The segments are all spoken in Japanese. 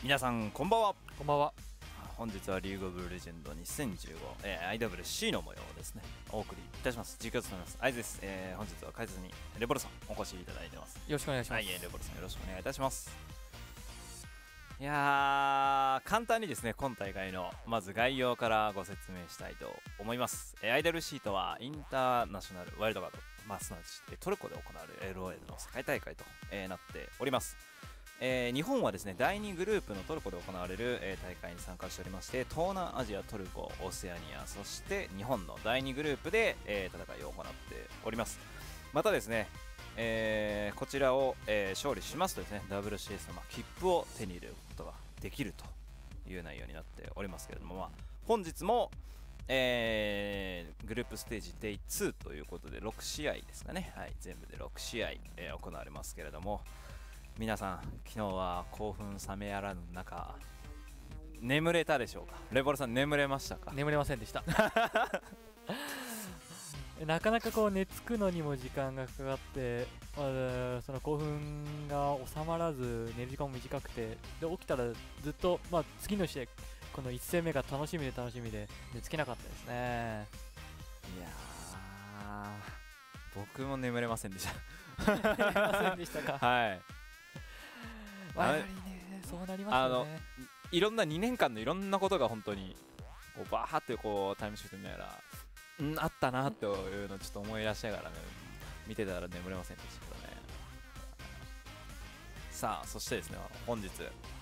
皆さんこんばんは。 こんばんは。 本日はリーグオブレジェンド2015、IWC の模様をですねお送りいたします。実況を務めますアイズです。本日は解説にレボルさんお越しいただいてます。 よろしくお願いします。 はい、レボルさんよろしくお願いいたします。いやー、簡単にですね今大会のまず概要からご説明したいと思います。IWC とはインターナショナルワイルドカード、すなわちトルコで行われる LOL の世界大会と、なっております。日本はですね第2グループのトルコで行われる、大会に参加しておりまして、東南アジア、トルコ、オセアニア、そして日本の第2グループで、戦いを行っております。またですね、こちらを、勝利しますとですね WCS の、切符を手に入れることができるという内容になっておりますけれども、本日も、グループステージ Day2 ということで6試合ですかね、はい、全部で6試合、行われますけれども、皆さん昨日は興奮冷めやらぬ中眠れたでしょうか。レボルさん眠れましたか？ 眠れませんでしたなかなかこう寝つくのにも時間がかかって、その興奮が収まらず寝る時間も短くて、で起きたらずっと、次の試合この1戦目が楽しみで寝つけなかったですね。 いやー、僕も眠れませんでした眠れませんでしたかはい、 やはりね、そうなりますよね。 いろんな2年間のいろんなことが本当にこうバーってこうタイムシフト見ながらあったなっていうのをちょっと思い出しながらね見てたら眠れませんでしたけどね。さあそしてですね本日、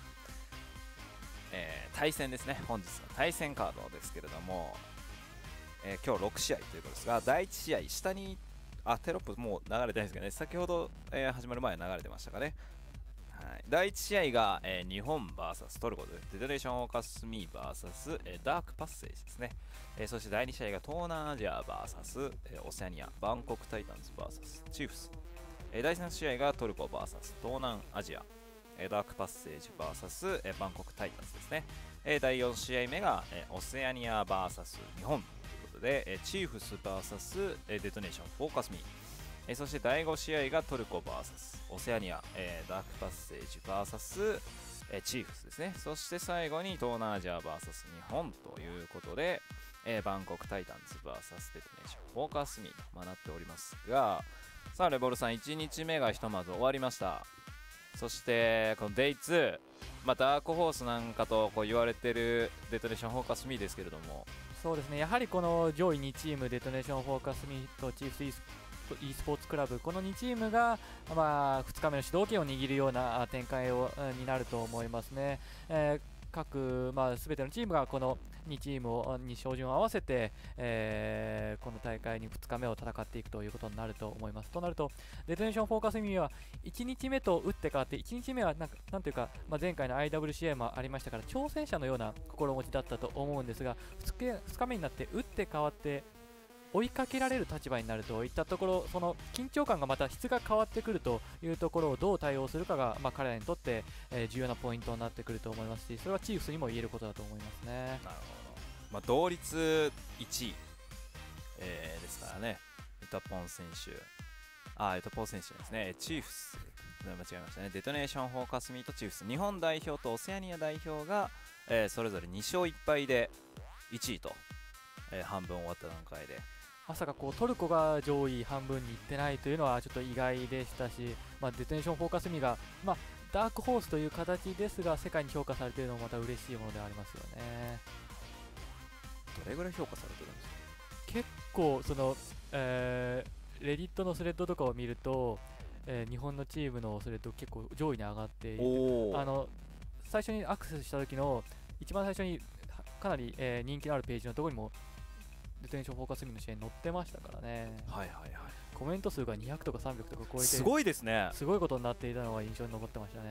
対戦ですね。本日の対戦カードですけれども、今日6試合ということですが、第1試合下にテロップもう流れてないですけどね、先ほど、始まる前流れてましたかね。はい、第1試合が、日本 VS トルコでデトネーションオーカスミ VS、ダークパッセージですね。そして第2試合が東南アジア VS、オセアニアバンコクタイタンズ VS チーフス。第3試合がトルコ VS 東南アジア、ダークパッセージ VS、バンコクタイタンズですね。第4試合目が、オセアニア VS 日本ということで、チーフス VS、デトネーションフォーカスミ。そして第5試合がトルコ VS オセアニア、ダークパッセージ VS、チーフスですね。そして最後に東南アジア VS 日本ということで、バンコクタイタンズ VS デトネーションフォーカスミと、なっておりますが、さあレボルさん1日目がひとまず終わりました。そしてこの Day2、ダークホースなんかとこう言われてるデトネーションフォーカスミですけれども、 そうですね、やはりこの上位2チームデトネーションフォーカスミとチーフスe スポーツクラブ、この2チームが、2日目の主導権を握るような展開になると思いますね。各、全てのチームがこの2チームに照準を合わせて、この大会に2日目を戦っていくということになると思います。となるとデトネーションフォーカスミは1日目と打って変わって、1日目はなんというか、前回の IWCA もありましたから挑戦者のような心持ちだったと思うんですが、2日目になって打って変わって追いかけられる立場になるといったところ、その緊張感がまた質が変わってくるというところをどう対応するかが、彼らにとって、重要なポイントになってくると思いますし、それはチーフスにも言えることだと思いますね。 なるほど、同率1位、ですからね。ユタポン選手ですね。チーフス、間違えましたね。デトネーションフォーカスミーとチーフス、日本代表とオセアニア代表が、それぞれ2勝1敗で1位と、半分終わった段階で、 まさかこうトルコが上位半分にいってないというのはちょっと意外でしたし、デトネーションフォーカスミが、ダークホースという形ですが世界に評価されているのもまた嬉しいものでありますよね。 どれぐらい評価されてるんですか？ 結構その、レディットのスレッドとかを見ると、日本のチームのスレッド結構上位に上がっている。最初にアクセスした時の一番最初にかなり、人気のあるページのところにもデトネーションフォーカスミの試合に載ってましたからね。コメント数が200とか300とか超えて、 すごいですね。 すごいことになっていたのが印象に残ってましたね。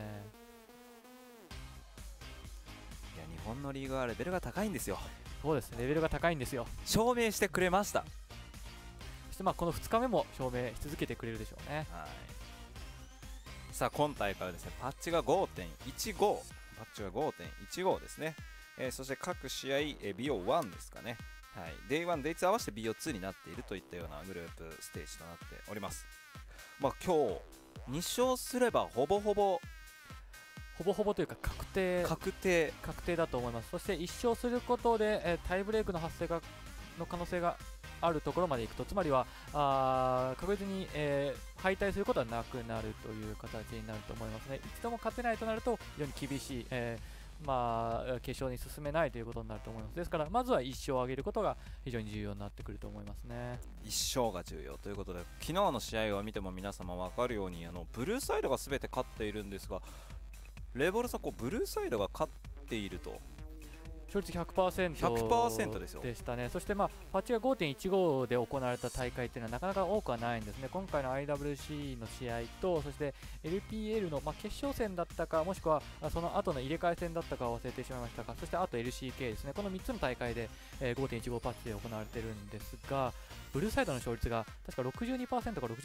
いや、日本のリーグはレベルが高いんですよ。 そうです、レベルが高いんですよ。 証明してくれました。 そしてこの2日目も証明し続けてくれるでしょうね。 さあ今大会はですね、パッチが 5.15 ですね。そして各試合、BO1 ですかね。Day1、Day2 合わせて BO2 になっているといったようなグループステージとなっております。今日2勝すればほぼほぼほぼほぼというか確定だと思います。そして1勝することで、タイブレークの発生の可能性があるところまでいくと、つまりは確実に、敗退することはなくなるという形になると思いますね。一度も勝てないとなると非常に厳しい、決勝に進めないということになると思います。ですからまずは1勝を挙げることが非常に重要になってくると思いますね。 1勝が重要ということで、昨日の試合を見ても皆様分かるようにブルーサイドが全て勝っているんですが、レボルさん、ブルーサイドが勝っていると勝率 100% ですよ。 でしたね。そしてパッチが 5.15 で行われた大会っていうのはなかなか多くはないんですね。今回の IWC の試合と、そして LPL の、決勝戦だったか、もしくはその後の入れ替え戦だったか忘れてしまいましたが、そしてあと LCK ですね。この3つの大会で、5.15 パッチで行われているんですが、ブルーサイドの勝率が確か 62% か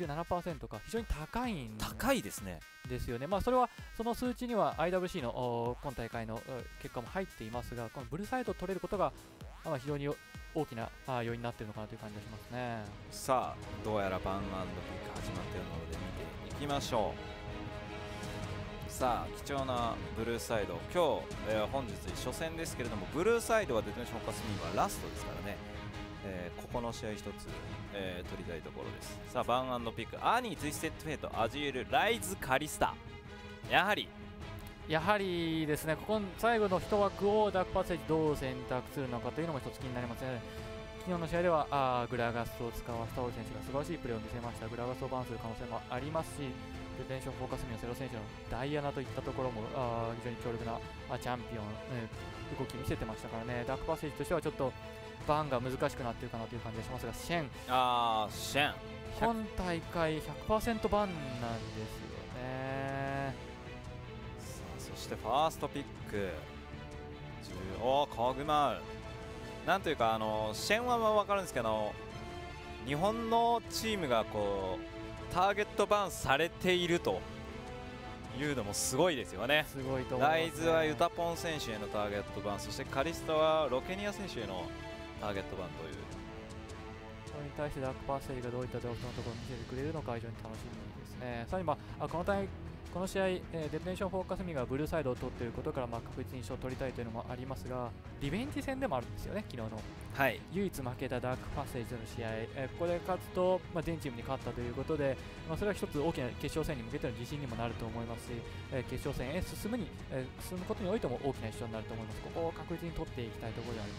67% か非常に高いですね。 ですよね。それはその数値には IWC の今大会の結果も入っていますが、このブルーサイドを取れることが非常に大きな要因になっているのかなという感じがしますね。 さあ、どうやらバン&ピック始まっているので見ていきましょう。さあ、貴重なブルーサイド、今日、本日初戦ですけれども、ブルーサイドはデトネーションフォーカスミーはラストですからね、ここの試合一つ、取りたいところです。さあ、バン&ピック、アニー、ツイステッドフェイト、アジエル、ライズ、カリスタ、やはりですね、ここ最後の1枠をダークパッセージどう選択するのかというのも一つ気になりますね。昨日の試合ではグラガスを使わせたオル選手が素晴らしいプレーを見せました。グラガスをバンする可能性もありますし、デテンションフォーカスミのセロ選手のダイアナといったところも非常に強力なチャンピオン、動き見せてましたからね。ダークパッセージとしてはちょっとバンが難しくなっているかなという感じがしますが、シェン今大会 100% バンなんですよね。 そしてファーストピック、コグマウ、なんというかシェンは分かるんですけど、日本のチームがターゲットバンされているというのもすごいですよね。 すごいと思いますね。 ライズはユタポン選手へのターゲットバン、そしてカリスタはロケニア選手へのターゲットバンという。 それに対してダークパッセージがどういったドラフトのところを見せてくれるのか非常に楽しみですね。さらにこの試合、デトネーションフォーカスミがブルーサイドを取っていることから確実に勝を取りたいというのもありますが、リベンジ戦でもあるんですよね。昨日の、唯一負けたダークパッセージでの試合、ここで勝つと、全チームに勝ったということで、それは一つ大きな決勝戦に向けての自信にもなると思いますし、決勝戦へ進むことにおいても大きな一勝になると思います。ここを確実に取っていきたいところであり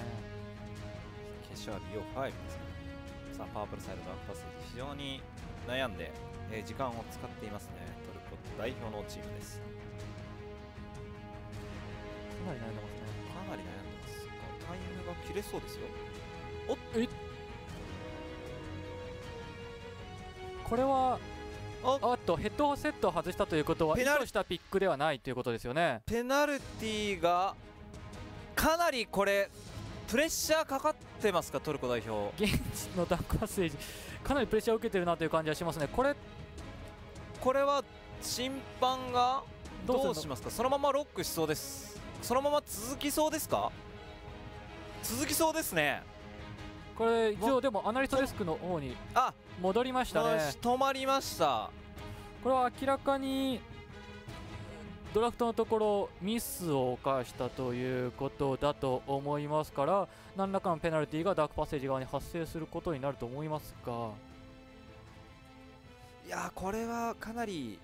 ますよね。 決勝は BO5 ですね。さあ、パープルサイドダークパッセージ非常に悩んで、時間を使っていますね。トルコ代表のチームです。 かなり悩んでますね。 かなり悩んでます。タイムが切れそうですよ。 これはヘッドセットを外したということは意図したピックではないということですよね。 ペナルティーがかなりこれプレッシャーかかってますか、トルコ代表。 現地のダークパッセージかなりプレッシャーを受けてるなという感じはしますね。これは審判がどうしますか。そのままロックしそうです。そのまま続きそうですか。続きそうですね。 これ一応でもアナリストデスクの方に戻りましたね。 止まりました。 これは明らかにドラフトのところミスを犯したということだと思いますから、何らかのペナルティーがダークパッセージ側に発生することになると思いますが、 いやこれはかなり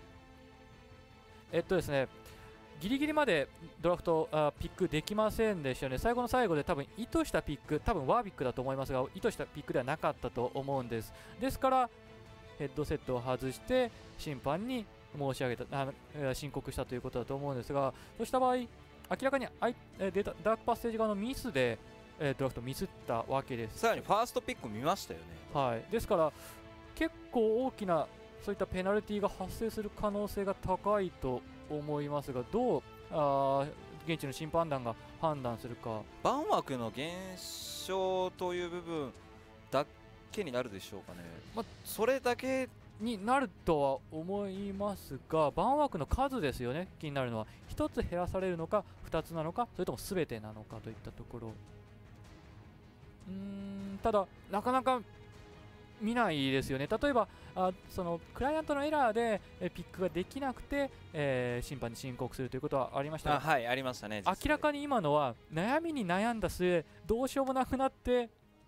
ですね、ギリギリまでドラフトピックできませんでしたよね。最後の最後で多分意図したピック、多分ワービックだと思いますが、意図したピックではなかったと思うんです。ですからヘッドセットを外して審判に申し上げた申告したということだと思うんですが、そうした場合明らかにダークパッセージ側のミスでドラフトミスったわけです。 さらにファーストピック見ましたよね。 はい、ですから結構大きなそういったペナルティーが発生する可能性が高いと思いますが、どう現地の審判団が判断するか。 バン枠の減少という部分だけになるでしょうかね。それだけになるとは思いますが、バン枠の数ですよね。気になるのは1つ減らされるのか2つなのか、それとも全てなのかといったところ。ただなかなか見ないですよね。例えばそのクライアントのエラーでピックができなくて、審判に申告するということはありましたが、 はい、ありましたね。 明らかに今のは悩みに悩んだ末どうしようもなくなって、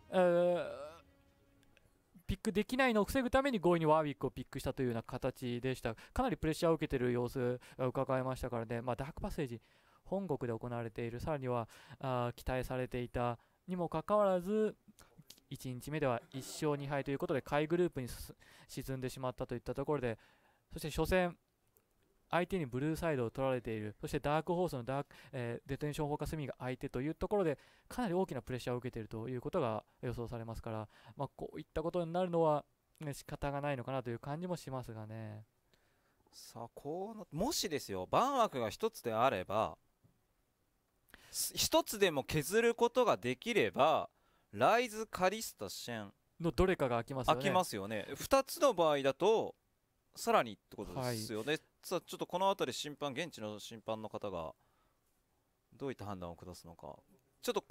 ピックできないのを防ぐために強引にワーウィックをピックしたというような形でした。かなりプレッシャーを受けている様子が伺えましたからね、ダークパッセージ本国で行われている、さらには期待されていたにもかかわらず1日目では1勝2敗ということで下位グループに沈んでしまったといったところで、そして初戦相手にブルーサイドを取られている、そしてダークホースのデトネーションフォーカスミーが相手というところでかなり大きなプレッシャーを受けているということが予想されますから、こういったことになるのは仕方がないのかなという感じもしますがね。 さあもしですよ、番枠が一つであれば、一つでも削ることができればライズ、カリスタ、シェンのどれかが空きますよね。 空きますよね。2つの場合だとさらにってことですよね。さあちょっとこの辺り現地の審判の方がどういった判断を下すのか、ちょっと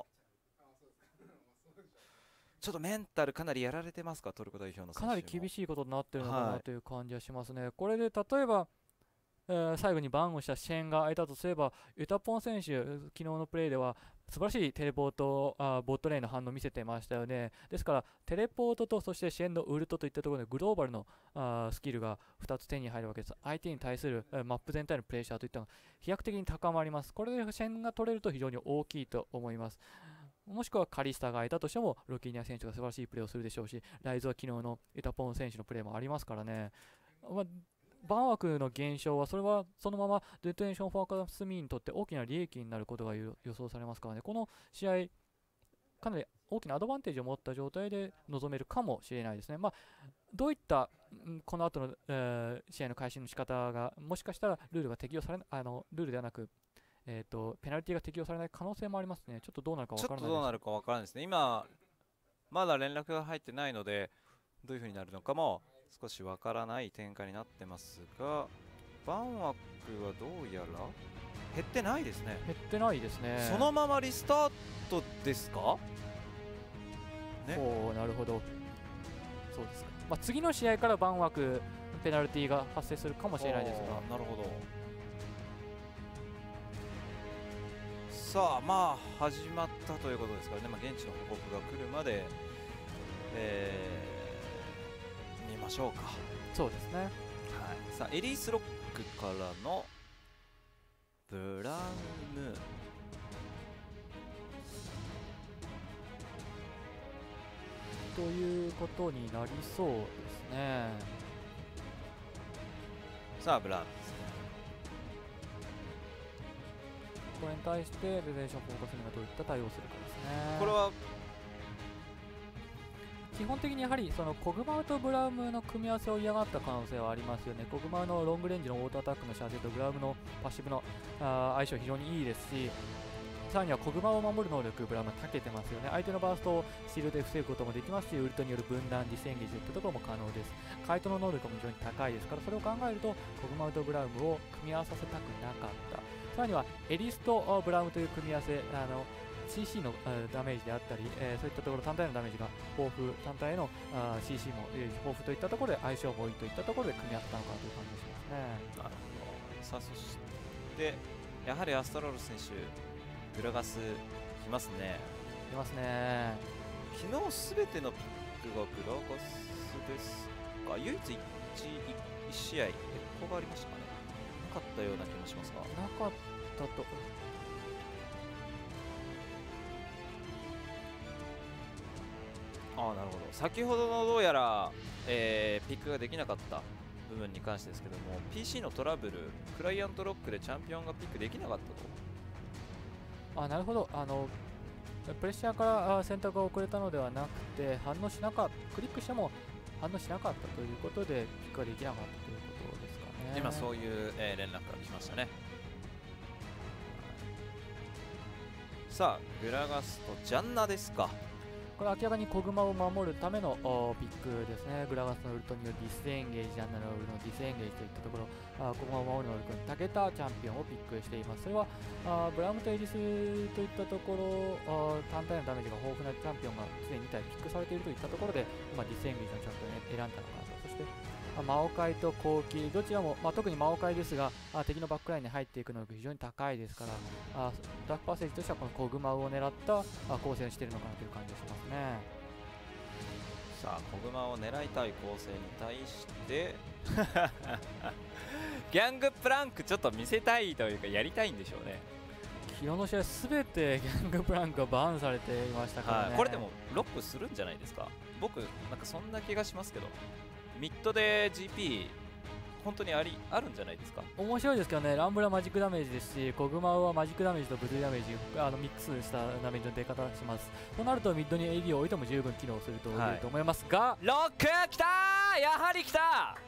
メンタルかなりやられてますか、トルコ代表の選手も。 かなり厳しいことになっているのかなという感じはしますね。これで例えば最後にバンをしたシェーンが空いたとすれば、ユタポン選手、昨日のプレーでは素晴らしいテレポート、ボットレーンの反応を見せてましたよね。ですからテレポートとそしてシェーンのウルトといったところでグローバルのスキルが2つ手に入るわけです。相手に対するマップ全体のプレッシャーといったのが飛躍的に高まります。これでシェーンが取れると非常に大きいと思います。もしくはカリスタが空いたとしてもロキーニャ選手が素晴らしいプレーをするでしょうし、ライズは昨日のユタポン選手のプレーもありますからね。番枠の減少はそのままデトネーションフォーカスミーにとって大きな利益になることが予想されますからね。この試合かなり大きなアドバンテージを持った状態で臨めるかもしれないですね。どういったこの後の、試合の開始の仕方がもしかしたらルールが適用されないルールではなくペナルティが適用されない可能性もありますね。ちょっとどうなるか分からないです。 ちょっとどうなるか分からないですね。今まだ連絡が入ってないのでどういう風になるのかも少しわからない展開になってますが、番枠はどうやら減ってないですね。 減ってないですね。 そのままリスタートですかね。 なるほど、そうですか。次の試合から番枠ペナルティが発生するかもしれないですが。 なるほど。さあ始まったということですからね、現地の報告が来るまで、見ましょうか。 そうですね。 はい。さあエリースロックからのブラウムということになりそうですね。 さあブラウムですね。 これに対してレベーションフォーカスにはどういった対応をするかですね。 これは基本的にやはりそのコグマウとブラウムの組み合わせを嫌がった可能性はありますよね。コグマウのロングレンジのオートアタックの射程とブラウムのパッシブの相性非常にいいですし、さらにはコグマを守る能力ブラウムは長けてますよね。相手のバーストをシールドで防ぐこともできますし、ウルトによる分断ディスエンゲージといったところも可能です。カイトの能力も非常に高いですから、それを考えるとコグマウとブラウムを組み合わさせたくなかった。さらにはエリスとブラウムという組み合わせ、CC のダメージであったり、そういったところ単体のダメージが豊富、単体へのCC も豊富といったところで相性もいいといったところで組み合わせたのかなという感じがしますね。 なるほど。さあそしてやはりアストロール選手グラガス来ますね。 来ますね。 昨日すべてのピックがグラガスですか。唯一1試合変更がありましたかね。なかったような気もしますが。 なかったと。 なるほど。先ほどのどうやら、ピックができなかった部分に関してですけども、 PC のトラブル、クライアントロックでチャンピオンがピックできなかったと。 なるほど。プレッシャーから選択が遅れたのではなくて、反応しなかった、クリックしても反応しなかったということでピックができなかったということですかね。 今そういう、連絡が来ましたね。さあグラガスとジャンナですか。 これ明らかに小熊を守るためのピックですね。グラガスのウルトによるディスエンゲージ、ジャンナのウルのディスエンゲージといったところ、小熊を守る能力に長けたチャンピオンをピックしています。それはブラムとエリスといったところ、単体のダメージが豊富なチャンピオンがすでに2体ピックされているといったところで、ディスエンゲージのチャンピオンを選んだのかなと。そしてマオカイとコウキ、どちらも、特にマオカイですが、敵のバックラインに入っていく能力非常に高いですから、ダークパッセージとしてはこの小熊を狙った構成をしているのかなという感じがしますね。 さあ小熊を狙いたい構成に対してギャングプランクちょっと見せたいというかやりたいんでしょうね。 昨日の試合すべてギャングプランクがバーンされていましたからね。 これでもロックするんじゃないですか。僕なんかそんな気がしますけど、ミッドで GP 本当にあるんじゃないですか。 面白いですけどね。ランブラマジックダメージですし、小熊はマジックダメージと物理ダメージミックスしたダメージの出方します。となるとミッドに AD を置いても十分機能すると言えると思いますが、 ロックきたー、やはりきた。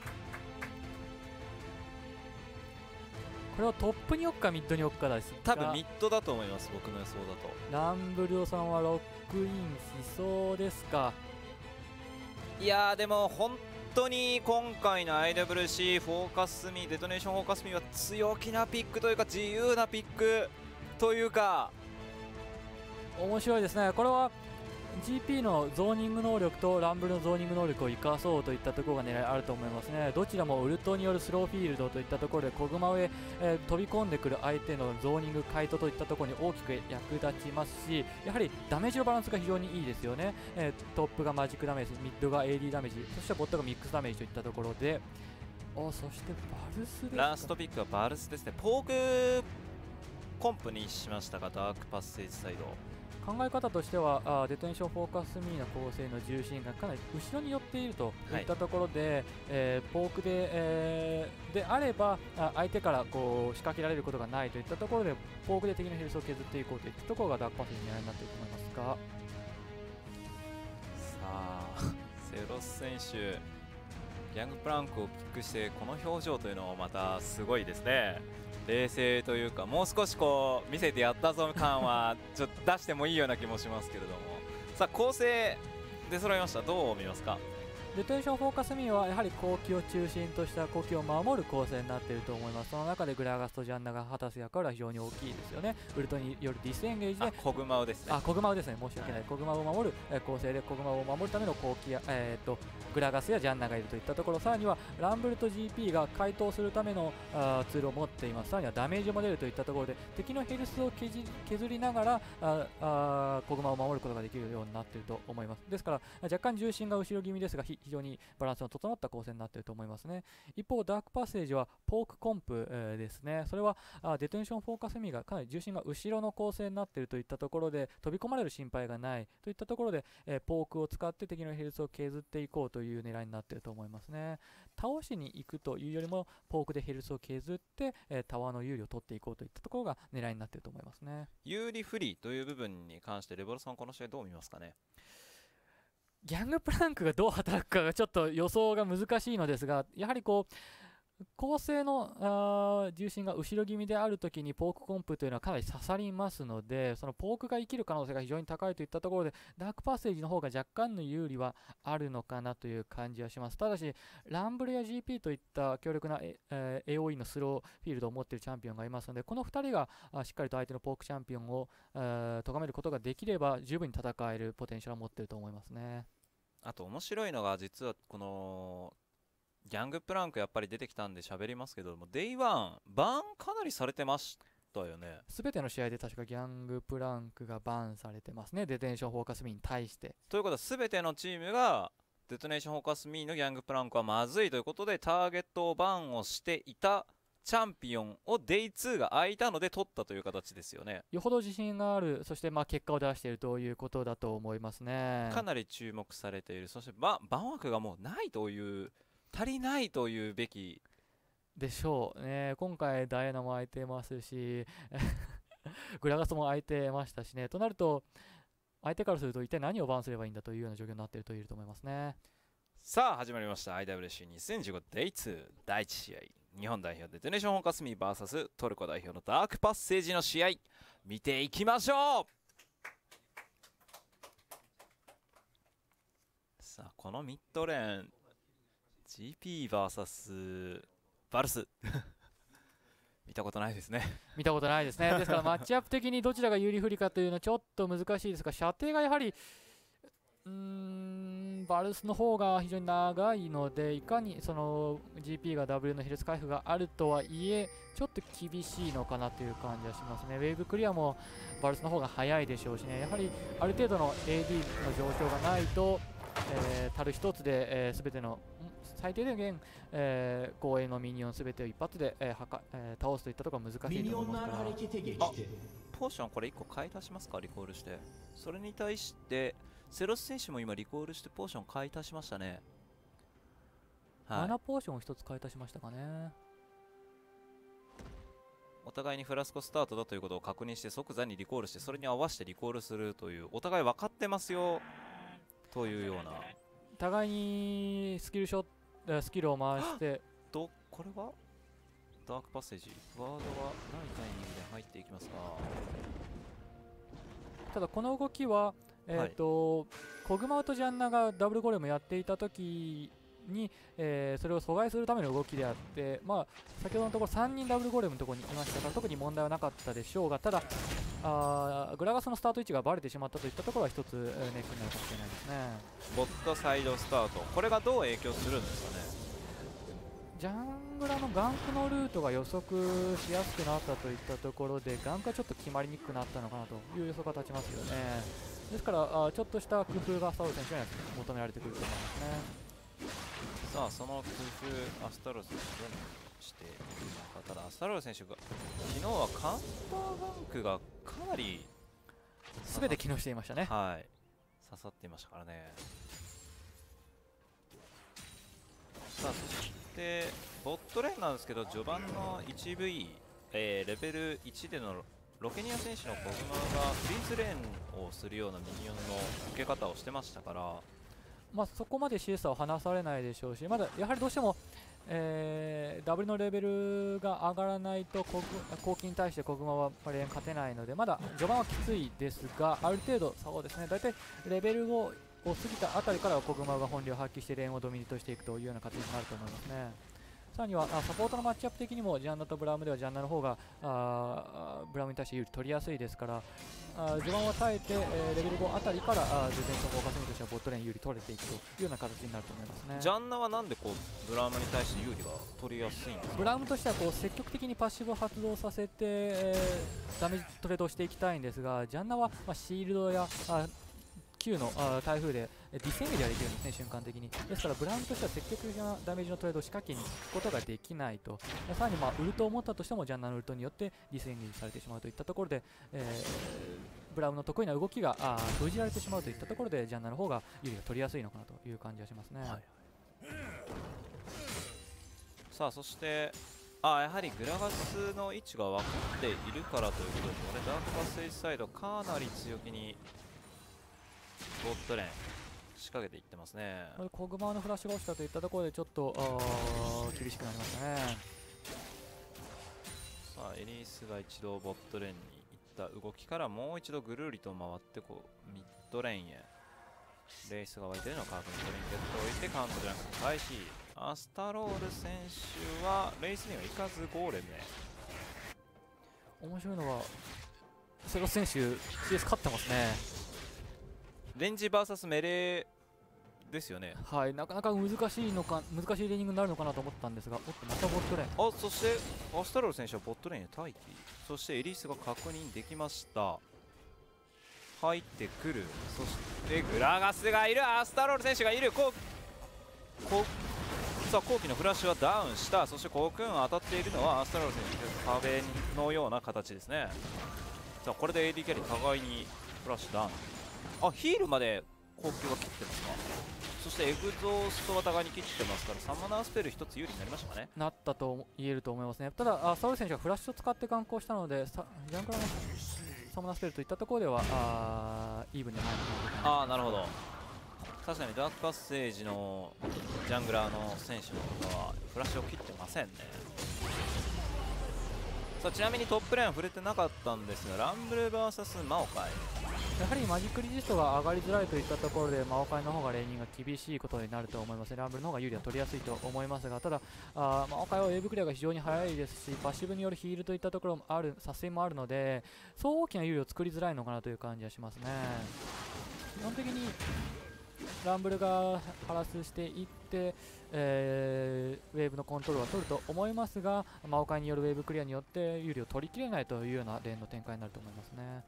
これはトップに置くかミッドに置くかです。 多分ミッドだと思います、僕の予想だと。 ランブルオさんはロックインしそうですか。 いやーでも本当に今回の IWC フォーカスミデトネーションフォーカスミは強気なピックというか自由なピックというか面白いですね。これは GP のゾーニング能力とランブルのゾーニング能力を生かそうといったところが狙いあると思いますね。どちらもウルトによるスローフィールドといったところで小熊へ、飛び込んでくる相手のゾーニングカイトといったところに大きく役立ちますし、やはりダメージのバランスが非常にいいですよね。トップがマジックダメージ、ミッドが AD ダメージ、そしてボットがミックスダメージといったところで、そしてバルスですか。 ラストピックはバルスですね。ポークコンプにしましたが、ダークパッセージサイド考え方としてはデトネーションフォーカスミーの構成の重心がかなり後ろに寄っているといったところで、ポークで、であれば相手からこう仕掛けられることがないといったところでポークで敵のヘルスを削っていこうといったところがダークパスの狙いになっていると思いますが、 さあセロス選手ギャングプランクをピックしてこの表情というのもまたすごいですね。冷静というか、もう少しこう見せてやったぞ感はちょっと出してもいいような気もしますけれども、さあ構成出揃いました。どう見ますか。 デトネーションフォーカスミーはやはり後期を中心とした後期を守る構成になっていると思います。その中でグラガスとジャンナが果たす役割は非常に大きいですよね。ウルトによるディスエンゲージで小熊をですね、 小熊をですね、申し訳ない、小熊を守る、構成で小熊を守るための後期や、グラガスやジャンナがいるといったところ、さらにはランブルと GP が解凍するためのツールを持っています。さらにはダメージも出るといったところで敵のヘルスを削りながら小熊を守ることができるようになっていると思います。ですから若干重心が後ろ気味ですが非常にバランスの整った構成になっていると思いますね。一方ダークパッセージはポークコンプ、ですね。それはデトネーションフォーカスミーがかなり重心が後ろの構成になっているといったところで飛び込まれる心配がないといったところで、ポークを使って敵のヘルスを削っていこうという狙いになっていると思いますね。倒しに行くというよりもポークでヘルスを削って、タワーの有利を取っていこうといったところが狙いになっていると思いますね。 有利不利という部分に関してレボルさんこの試合どう見ますかね。 ギャングプランクがどう働くかがちょっと予想が難しいのですが、やはりこう構成の重心が後ろ気味であるときにポークコンプというのはかなり刺さりますので、そのポークが生きる可能性が非常に高いといったところでダークパッセージの方が若干の有利はあるのかなという感じはします。ただしランブルや GP といった強力な、AOE のスローフィールドを持っているチャンピオンがいますので、この2人がしっかりと相手のポークチャンピオンを咎めることができれば十分に戦えるポテンシャルを持っていると思いますね。 あと面白いのが実はこのギャングプランクやっぱり出てきたんで喋りますけども、デイワンバンかなりされてましたよね。 全ての試合で確かギャングプランクがバンされてますね、デトネーションフォーカスミーに対して。 ということは全てのチームがデトネーションフォーカスミーのギャングプランクはまずいということでターゲットをバンをしていたチャンピオンをデイ2が空いたので取ったという形ですよね。 よほど自信がある、そして結果を出しているということだと思いますね。 かなり注目されている。そしてバン枠がもうないという、足りないというべきでしょうね。今回ダイアナも空いてますしグラガスも空いてましたしね。となると相手からすると一体何をバンすればいいんだというような状況になっていると言えると思いますね。 さあ始まりました IWC2015 デイ2第1試合、日本代表デトネーションフォーカスミー VS トルコ代表のダークパッセージの試合見ていきましょう。 さあこのミッドレーン GPVS バルス見たことないですね。 見たことないですね。ですからマッチアップ的にどちらが有利不利かというのはちょっと難しいですが、射程がやはりバルスの方が非常に長いので、いかにその GP が W の比率回復があるとはいえちょっと厳しいのかなという感じはしますね。ウェーブクリアもバルスの方が早いでしょうしね、やはりある程度の AD の上昇がないと、たる一つで、全ての最低限、護衛のミニオン全てを一発で、倒すといったところは難しいと思いますから。 ポーションこれ1個買い足しますか、リコールして。それに対してセロス選手も今リコールしてポーション買い足しましたね。 はい、7ポーションを1つ買い足しましたかね。 お互いにフラスコスタートだということを確認して即座にリコールして、それに合わせてリコールするという、お互い分かってますよというような。 互いにスキルを回してこれはダークパッセージ、ワードはないタイミングで入っていきますが、 ただこの動きはコグマウとジャンナがダブルゴレムやっていた時に、それを阻害するための動きであって、先ほどのところ3人ダブルゴレムのところにいましたから特に問題はなかったでしょうが、ただグラガスのスタート位置がバレてしまったといったところは一つネックになるかもしれないですね。 ボットサイドスタート、これがどう影響するんですかね。 ジャングラのガンクのルートが予測しやすくなったといったところで、ガンクがちょっと決まりにくくなったのかなという予測が立ちますよね。ですからちょっとした工夫がアスタロ選手には求められてくると思いますね。 さあその工夫アスタロ選手どうしているのか。ただアスタロ選手が昨日はカウンターガンクがかなり全て機能していましたね。 はい、刺さっていましたからね。さあそしてボットレーンなんですけど、序盤の 1V、レベル1でのロケニア選手のコグマがフリーズレーンをするようなミニオンの受け方をしてましたから、 そこまで CS は離されないでしょうし、まだやはりどうしても、ダブルのレベルが上がらないと後期に対してコグマはレーン勝てないので、まだ序盤はきついですが、ある程度そうですね、大体レベル5を過ぎたあたりからはコグマが本領を発揮してレーンをドミネートしていくというような形になると思いますね。さらにはサポートのマッチアップ的にもジャンナとブラウムではジャンナの方がブラウムに対して有利取りやすいですから、序盤は耐えて、レベル5あたりからディフェンスのフォーカスミとしてはボットレーン有利取れていくというような形になると思いますね。 ジャンナはなんでブラウムに対して有利が取りやすいんですか。 ブラウムとしては積極的にパッシブを発動させて、ダメージトレードをしていきたいんですが、ジャンナは、シールドやQ の台風でディスエンゲージができるんですね、瞬間的に。ですからブラウンとしては積極的なダメージのトレードを仕掛けに行くことができないと。さらにウルトを持ったとしてもジャンナのウルトによってディスエンゲージされてしまうといったところで、ブラウンの得意な動きが封じられてしまうといったところでジャンナの方が有利が取りやすいのかなという感じがしますね。はい、 さあそしてやはりグラガスの位置が分かっているからということで、これダークパスイサイドかなり強気にボットレーン仕掛けていってますね。 コグマのフラッシュが落ちたといったところでちょっと厳しくなりましたね。 さあエリースが一度ボットレーンに行った動きからもう一度ぐるりと回ってミッドレーンへレイスが湧いているのを確認、トリンケットを置いてカウントジャンク開始。アスタロール選手はレイスには行かずゴーレムへ。 面白いのはセロス選手 CS 勝ってますね。 レンジ VS メレーですよね。 はい、なかなか難しいレーニングになるのかなと思ったんですが、またボットレーン。 そしてアスタロール選手はボットレーンへ待機。そしてエリースが確認できました。入ってくる。そしてグラガスがいる。アスタロール選手がいる。さあ後期のフラッシュはダウンした。そしてコークン当たっているのはアスタロール選手、壁のような形ですね。さあこれで AD キャリー互いにフラッシュダウン。ヒールまで高級は切ってますか。そしてエグゾーストは互いに切ってますから、サマナースペル1つ有利になりましたかね。 なったと言えると思いますね。ただサウル選手がフラッシュを使って眼光したので、ジャンクラのサマナースペルといったところではイーブンに入ると思います。 なるほど。確かにダークパッセージのジャングラーの選手の方はフラッシュを切ってませんね。 さあちなみにトップレーン触れてなかったんですが、ランブル VS マオカイ。 やはりマジックリジストが上がりづらいといったところでマオカイの方がレーニングが厳しいことになると思います。ランブルの方が有利は取りやすいと思いますが、ただマオカイはウェーブクリアが非常に速いですし、パッシブによるヒールといったところもある、殺傷もあるので、そう大きな有利を作りづらいのかなという感じはしますね。基本的にランブルがハラスしていって、ウェーブのコントロールは取ると思いますが、マオカイによるウェーブクリアによって有利を取りきれないというようなレーンの展開になると思いますね。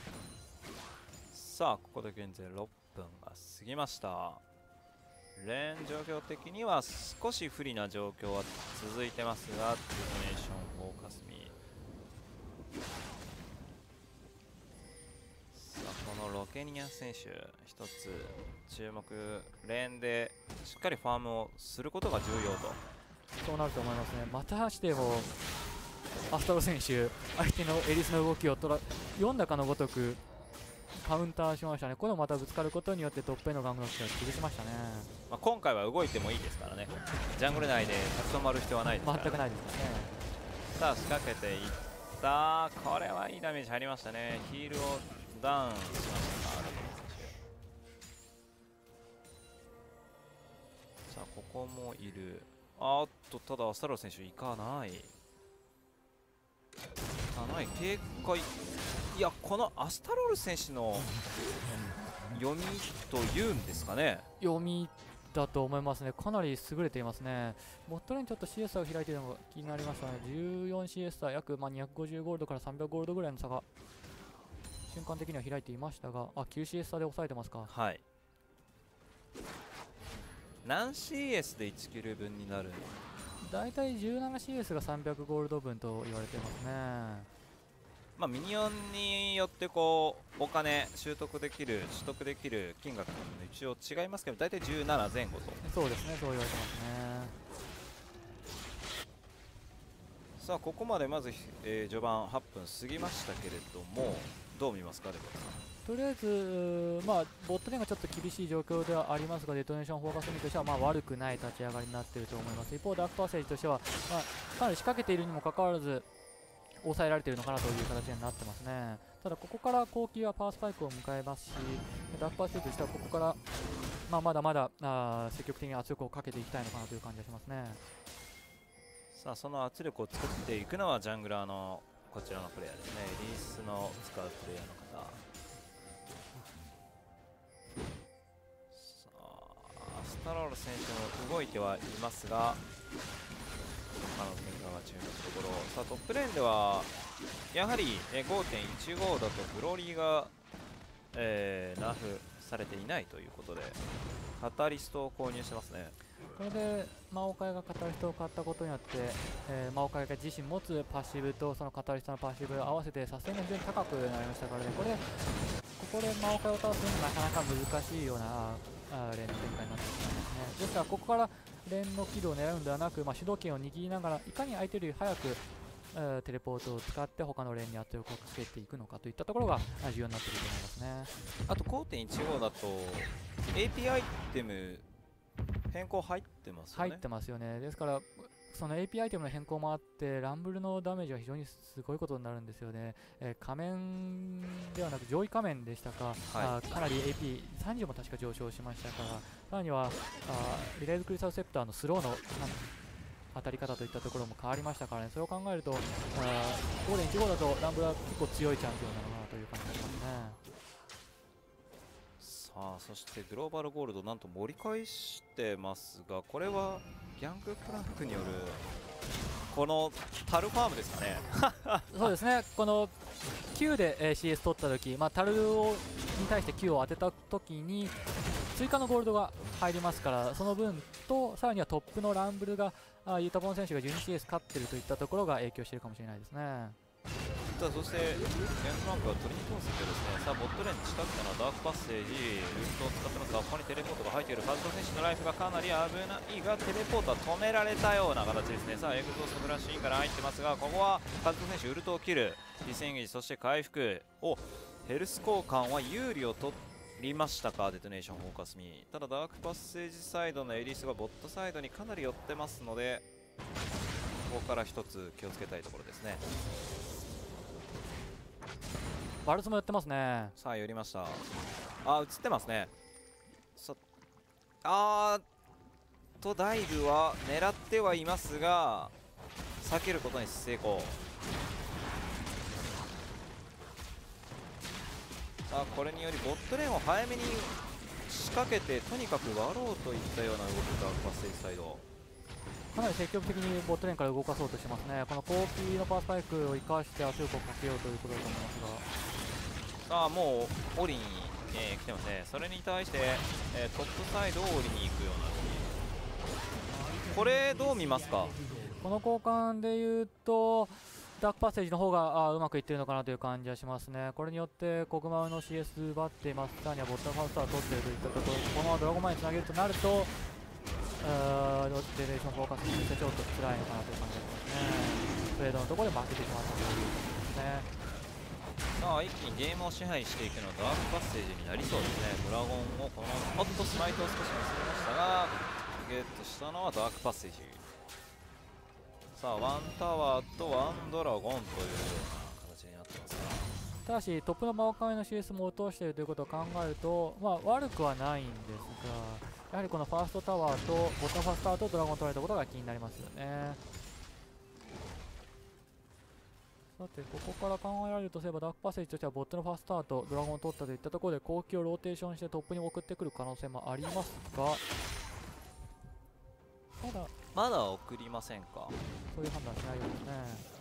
さあここで現在6分が過ぎました。レーン状況的には少し不利な状況は続いてますが、デトネーションフォーカスミ。さあこのロケニア選手一つ注目、レーンでしっかりファームをすることが重要と。 そうなると思いますね。またしてもアストロ選手、相手のエリスの動きを読んだかのごとくカウンターしましたね。これをまたぶつかることによってトップへのガングの機会を潰しましたね。 まあ今回は動いてもいいですからね。ジャングル内で立ち止まる必要はないですからね。 全くないですね。 さあ仕掛けていった。これはいいダメージ入りましたね。ヒールをダウンしましたか、ロケニア選手。さあここもいる。ただアスタロ選手行かない。警戒。いや、このアスタロール選手の読みというんですかね。 読みだと思いますね。かなり優れていますね。ボットレーンちょっと CS 差を開いているのが気になりましたね。14CS 差、約250ゴールドから300ゴールドぐらいの差が瞬間的には開いていましたが、9CS 差で抑えてますか。 はい。何 CS で1キル分になるの？ だいたい 17CS が300ゴールド分と言われてますね。 まあ、ミニオンによってこうお金取得できる金額も一応違いますけど、大体17前後と。 そうですね、そう言われてますね。 さあここまでまず、序盤8分過ぎましたけれども、どう見ますか、レボさん。 とりあえず、ボットレーンがちょっと厳しい状況ではありますが、デトネーションフォーカスミとしては悪くない立ち上がりになっていると思います。一方、ダークパッセージとしては、かなり仕掛けているにもかかわらず抑えられているのかなという形になってますね。ただここから後期はパワースパイクを迎えますし、ダークパーセージとしてはここから、まだまだ積極的に圧力をかけていきたいのかなという感じがしますね。 さあその圧力を作っていくのはジャングラーのこちらのプレイヤーですね。リースの使うプレイヤーの方。さあアスタロール選手も動いてはいますが、他の喧嘩が注目のところ。さあトップレーンではやはり 5.15 だとグローリーが、ナーフされていないということでカタリストを購入してますね。 これで魔王界がカタリストを買ったことによって、魔王界が自身持つパッシブとそのカタリストのパッシブを合わせてサステイが非常に高くなりましたからね。ここで魔王界を倒すのはなかなか難しいようなレーンの展開になってしまいますね。ですからここからレーンのキルを狙うんではなく、主導権を握りながらいかに相手より早くテレポートを使って他のレーンに圧力をかけていくのかといったところが重要になってくると思いますね。 あと 5.15 だと AP アイテム変更入ってますよね。 入ってますよね。ですからその AP アイテムの変更もあってランブルのダメージは非常にすごいことになるんですよね。仮面ではなく上位仮面でしたか、かなり AP30 も確か上昇しましたから、さらにはリレーズクリスタルセプターのスローの当たり方といったところも変わりましたからね。それを考えると 5.15 だとランブルは結構強いチャンピオンなのかなという感じがしますね。 さあそしてグローバルゴールドなんと盛り返してますが、これはギャングプランクによるこのタルファームですかね。 そうですね、この Q で、CS 取った時、タルに対して Q を当てた時に追加のゴールドが入りますから、その分とさらにはトップのランブルがユタボン選手が 12CS 勝っているといったところが影響しているかもしれないですね。 さあそしてギャングランプはトリニコースけどですね。さあボットレーンに近くたのはダークパッセージ、ルートを使ってますが、ここにテレポートが入っている。カズト選手のライフがかなり危ないがテレポートは止められたような形ですね。さあエグゾーストフラッシュインから入ってますが、ここはカズト選手ウルトを切るディスエンゲージ、そして回復をヘルス交換は有利を取りましたか、デトネーションフォーカスミ。ただダークパッセージサイドのエリスがボットサイドにかなり寄ってますので、ここから一つ気をつけたいところですね。 バルスもやってますね。 さあ寄りました。あ、映ってますね。あーとダイブは狙ってはいますが避けることに成功。さあこれによりボットレーンを早めに仕掛けてとにかく割ろうといったような動きがパステージサイドかなり積極的にボットレーンから動かそうとしてますね。このコーピーのパスパイクを生かして圧力をかけようということだと思いますが、さあもう降りに、来てますね。それに対して、トップサイドを降りに行くような動き。これどう見ますか？ この交換でいうとダークパッセージの方がうまくいってるのかなという感じはしますね。これによってコグマウの CS 奪っています。さらにはボットファーストは取っているといったところ、このままドラゴンマンにつなげるとなるとジェネレーションフォーカスにしてちょっと辛いのかなという感じがしますね。トレードのところで負けてしまったということですね。 さあ一気にゲームを支配していくのはダークパッセージになりそうですね。ドラゴンをこのおっとスマイトを少し見せましたがゲットしたのはダークパッセージ。さあワンタワーとワンドラゴンというような形になってますが、 ただしトップのマオカメの CS も落としているということを考えると、悪くはないんですが、やはりこのファーストタワーとボタンファーストタワーとドラゴンを取られたことが気になりますよね。さてここから考えられるとすればダークパッセージとしてはボットのファーストタワーとドラゴンを取ったといったところで後期をローテーションしてトップに送ってくる可能性もありますが、 まだ送りませんか？ そういう判断しないようですね。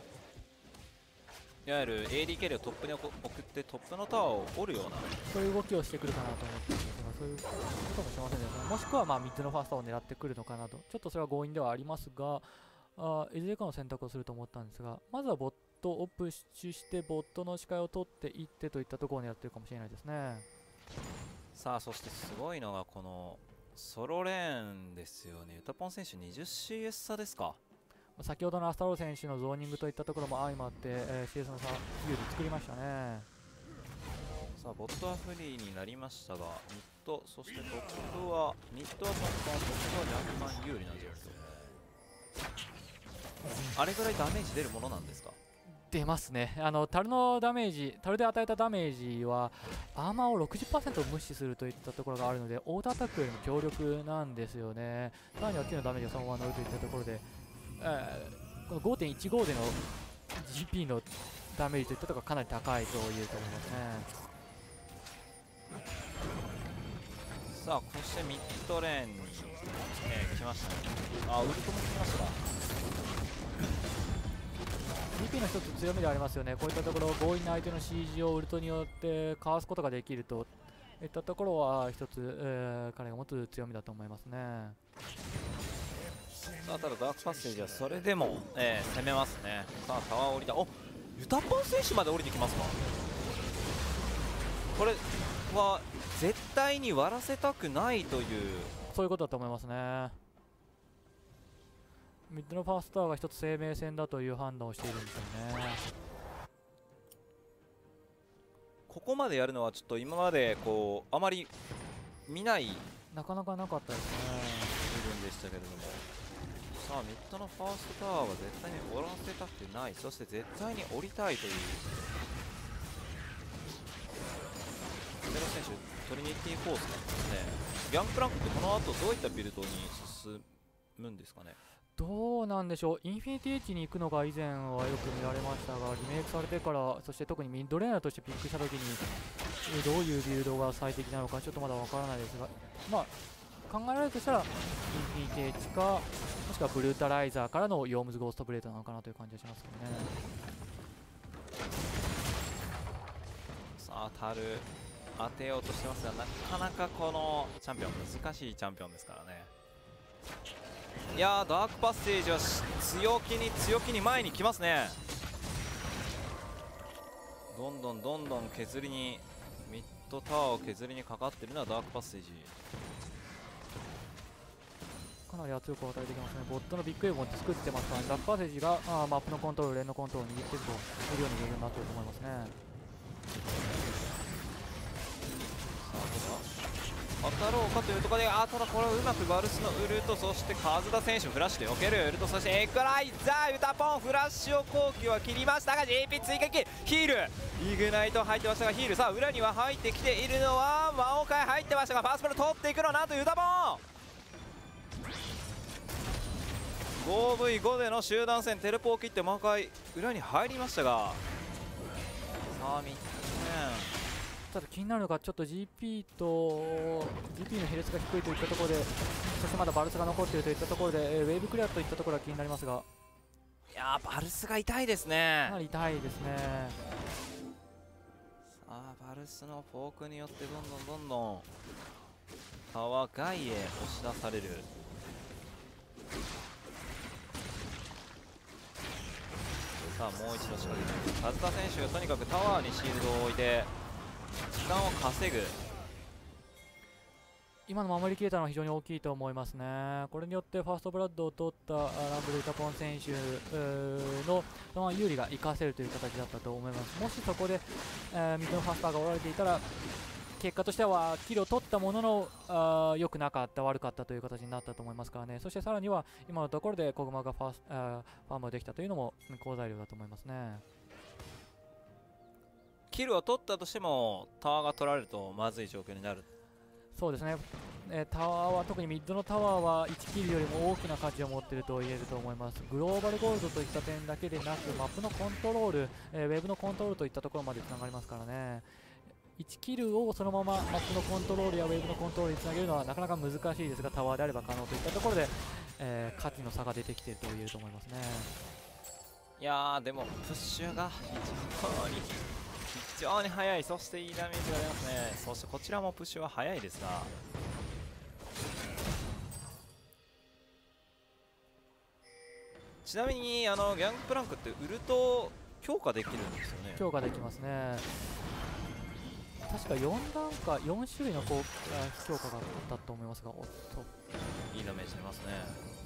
いわゆる AD キャリーをトップに送ってトップのタワーを折るようなそういう動きをしてくるかなと思っているんですが、そういうこともしませんでしたね。もしくはミッドのファーストを狙ってくるのかなと、ちょっとそれは強引ではありますが、いずれかの選択をすると思ったんですが、まずはボットをプッシュしてボットの視界を取っていってといったところを狙っているかもしれないですね。 さあそしてすごいのがこのソロレーンですよね。ユタポン選手 20CS 差ですか。 先ほどのアスタロー選手のゾーニングといったところも相まって、CS の差有利作りましたね。 さあボットはフリーになりましたがミッドそしてトップはミッドはトップは若干有利な状況。あれぐらいダメージ出るものなんですか？ 出ますね。タルのダメージ、タルで与えたダメージはアーマーを 60% 無視するといったところがあるのでオートアタックよりも強力なんですよね。さらには9のダメージがそのまま乗るといったところで、この 5.15 での GP のダメージといったところがかなり高いと言えると思いますね。 さあそしてミッドレーンに、来ましたね。あウルトも来ましたか。 GP の一つ強みでありますよね。こういったところ強引な相手の CG をウルトによってかわすことができるといったところは一つ、彼が持つ強みだと思いますね。 さあただダークパッセージはそれでも、攻めますね。さあタワー降りた。おユタポン選手まで降りてきますか。これは絶対に割らせたくないというそういうことだと思いますね。ミッドのファーストタワーが一つ生命線だという判断をしているんですよね。 ここまでやるのはちょっと今までこうあまり見ないなかなかなかったですね。 部分でしたけれども、さあミッドのファーストタワーは絶対に折らせたくない、そして絶対に降りたいというゼロ選手トリニティフォースなんですね。ギャンプランクってこの後どういったビルドに進むんですかね。 どうなんでしょう。インフィニティエッジに行くのが以前はよく見られましたが、リメイクされてから、そして特にミッドレーナーとしてピックした時にどういうビルドが最適なのかちょっとまだわからないですが、考えられるとしたらインフィニティエッジか、もしくはブルータライザーからのヨームズゴーストブレードなのかなという感じがしますけどね。 さあタル当てようとしてますが、なかなかこのチャンピオン難しいチャンピオンですからね。いやーダークパッセージは強気に前に来ますね。どんどん削りにミッドタワーを削りにかかってるのはダークパッセージ。 かなり圧力を与えてきますね。ボットのビッグウェーブを作ってますからね。ダークパッセージがマップのコントロール、レーンのコントロールを握っているというような状況になっていると思いますね。 当たろうかというところで、ただこれをうまくバルスのウルト、そしてカズダ選手フラッシュで避けるウルト、そしてエクライザー、ユタポンフラッシュを後期は切りましたが GP 追撃ヒールイグナイト入ってましたがヒール、さあ裏には入ってきているのは魔王界入ってましたがファーストボール取っていくのはなんとユタポン 5v5 での集団戦テレポを切って魔王界裏に入りましたが、さあ3点。 ただ気になるのがちょっと GP の比率が低いといったところで、そしてまだバルスが残っているといったところで、ウェーブクリアといったところが気になりますが、 いやーバルスが痛いですかね。 なり痛いですね。 さあバルスのフォークによってどんどんタワー外へ押し出される。さあもう一度仕掛けて、カズタ選手がとにかくタワーにシールドを置いて時間を稼ぐ。 今の守り切れたのは非常に大きいと思いますね。これによってファーストブラッドを取ったランブル・ユタポン選手のその有利が生かせるという形だったと思います。もしそこで、右のファスターがおられていたら、結果としてはキルを取ったものの良くなかった、悪かったという形になったと思いますからね。そしてさらには今のところでコグマがファームができたというのも好材料だと思いますね。 キルを取ったとしてもタワーが取られるとまずい状況になる。 そうですね、タワーは特にミッドのタワーは1キルよりも大きな価値を持っていると言えると思います。グローバルゴールドといった点だけでなく、マップのコントロール、ウェブのコントロールといったところまでつながりますからね。1キルをそのままマップのコントロールやウェブのコントロールにつなげるのはなかなか難しいですが、タワーであれば可能といったところで、価値の差が出てきていると言えると思いますね。 いやーでもプッシュが非常に速い、そしていいダメージが出ますね。そしてこちらもプッシュは速いですが、ちなみにギャングプランクってウルト強化できるんですよね。 強化できますね。確か4段階、4種類の強化があったと思いますが、おっといいダメージ出ますね。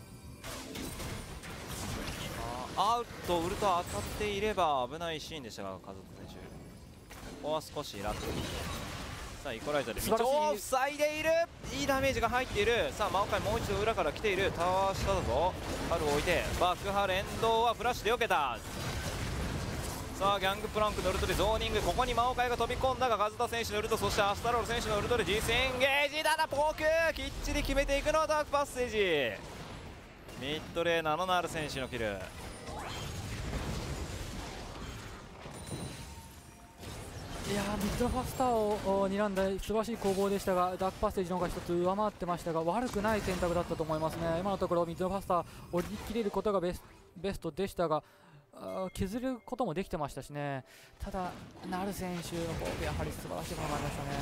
アウト、ウルト当たっていれば危ないシーンでしたが、カズト選手ここは少し楽。さあイコライザーで道を塞いでいる、いいダメージが入っている。さあ魔王界もう一度裏から来ている。タワー下だぞ。ハルを置いてバックハ連動はフラッシュで避けた。さあギャングプランクのウルトでゾーニング、ここに魔王界が飛び込んだがカズタ選手のウルト、そしてアスタロール選手のウルトで実践ゲージだな。ポークきっちり決めていくのはダークパッセージ。ミッドレーナーのナール選手のキル。 いやー、ミッドファスターを睨んだ素晴らしい攻防でしたが、ダークパッセージの方が一つ上回ってましたが、悪くない選択だったと思いますね。今のところミッドファスターを折り切れることがベストでしたが、削ることもできてましたしね。ただナル選手の攻撃やはり素晴らしいものがありましたね。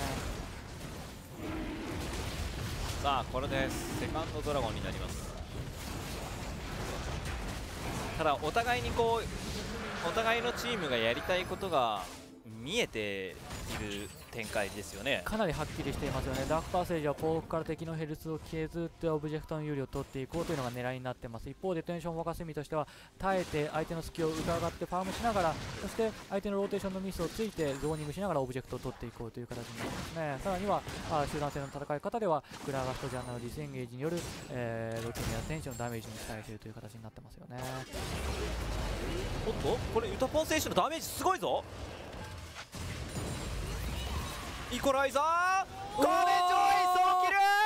さあこれでセカンドドラゴンになります。ただお互いにお互いのチームがやりたいことが見えている展開ですよね。 かなりはっきりしていますよね。ダークパーセージはポークから敵のヘルスを削ってオブジェクトの有利を取っていこうというのが狙いになっています。一方でテンションフォーカス意味としては耐えて相手の隙を伺ってファームしながら、そして相手のローテーションのミスをついてゾーニングしながらオブジェクトを取っていこうという形になりますね。さらには集団戦の戦い方ではクラーガストジャンナのディスエンゲージによる、ロケミア選手のダメージに期待しているという形になってますよね。 おっとこれユタポン選手のダメージすごいぞ。イコライザー画面上位ソロ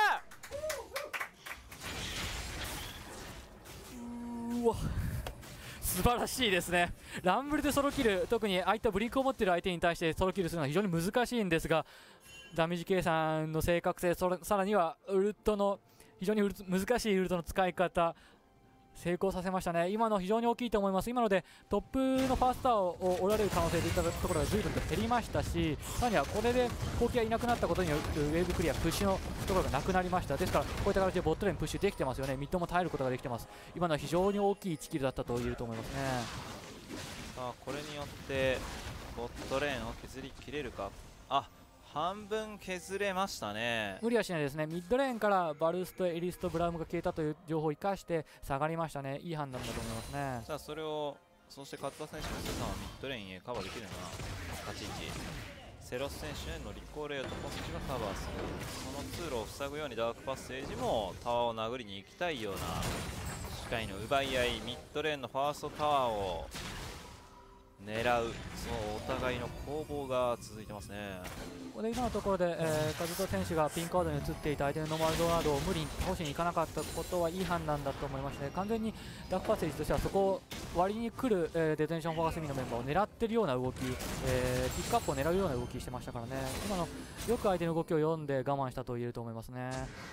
キル。 うわ素晴らしいですね。ランブルでソロキル、特にああいったブリンクを持っている相手に対してソロキルするのは非常に難しいんですが、ダメージ計算の正確性、さらにはウルトの非常に難しいウルトの使い方、成功させましたね。今の非常に大きいと思います。今のでトップのファースターを折られる可能性といったところが随分と減りましたし、さらにはこれで後期がいなくなったことによるウェーブクリア、プッシュのところがなくなりました。ですからこういった形でボットレーンプッシュできてますよね。ミッドも耐えることができてます。今のは非常に大きい1キルだったと言えると思いますね。 さあこれによってボットレーンを削りきれるか。半分削れましたね。 無理はしないですね。ミッドレーンからバルスト、エリスト、ブラウムが消えたという情報を生かして下がりましたね。いい判断だと思いますね。 さあそれをそして勝田選手のセさんはミッドレーンへカバーできるような立ち位置。 セロス選手へのリコールへとポスチがカバーする。その通路を塞ぐようにダークパッセージもタワーを殴りに行きたいような視界の奪い合い。ミッドレーンのファーストタワーを狙う、そうお互いの攻防が続いてますね。 ここで今のところで、カズト選手がピンカードに移っていた相手のノーマルドナードを無理に倒しに行かなかったことはいい判断だと思いますね。完全にダークパッセージとしてはそこを割りに来る、デトネーションフォーカスミのメンバーを狙っているような動き、ピックアップを狙うような動きしてましたからね。今のよく相手の動きを読んで我慢したと言えると思いますね。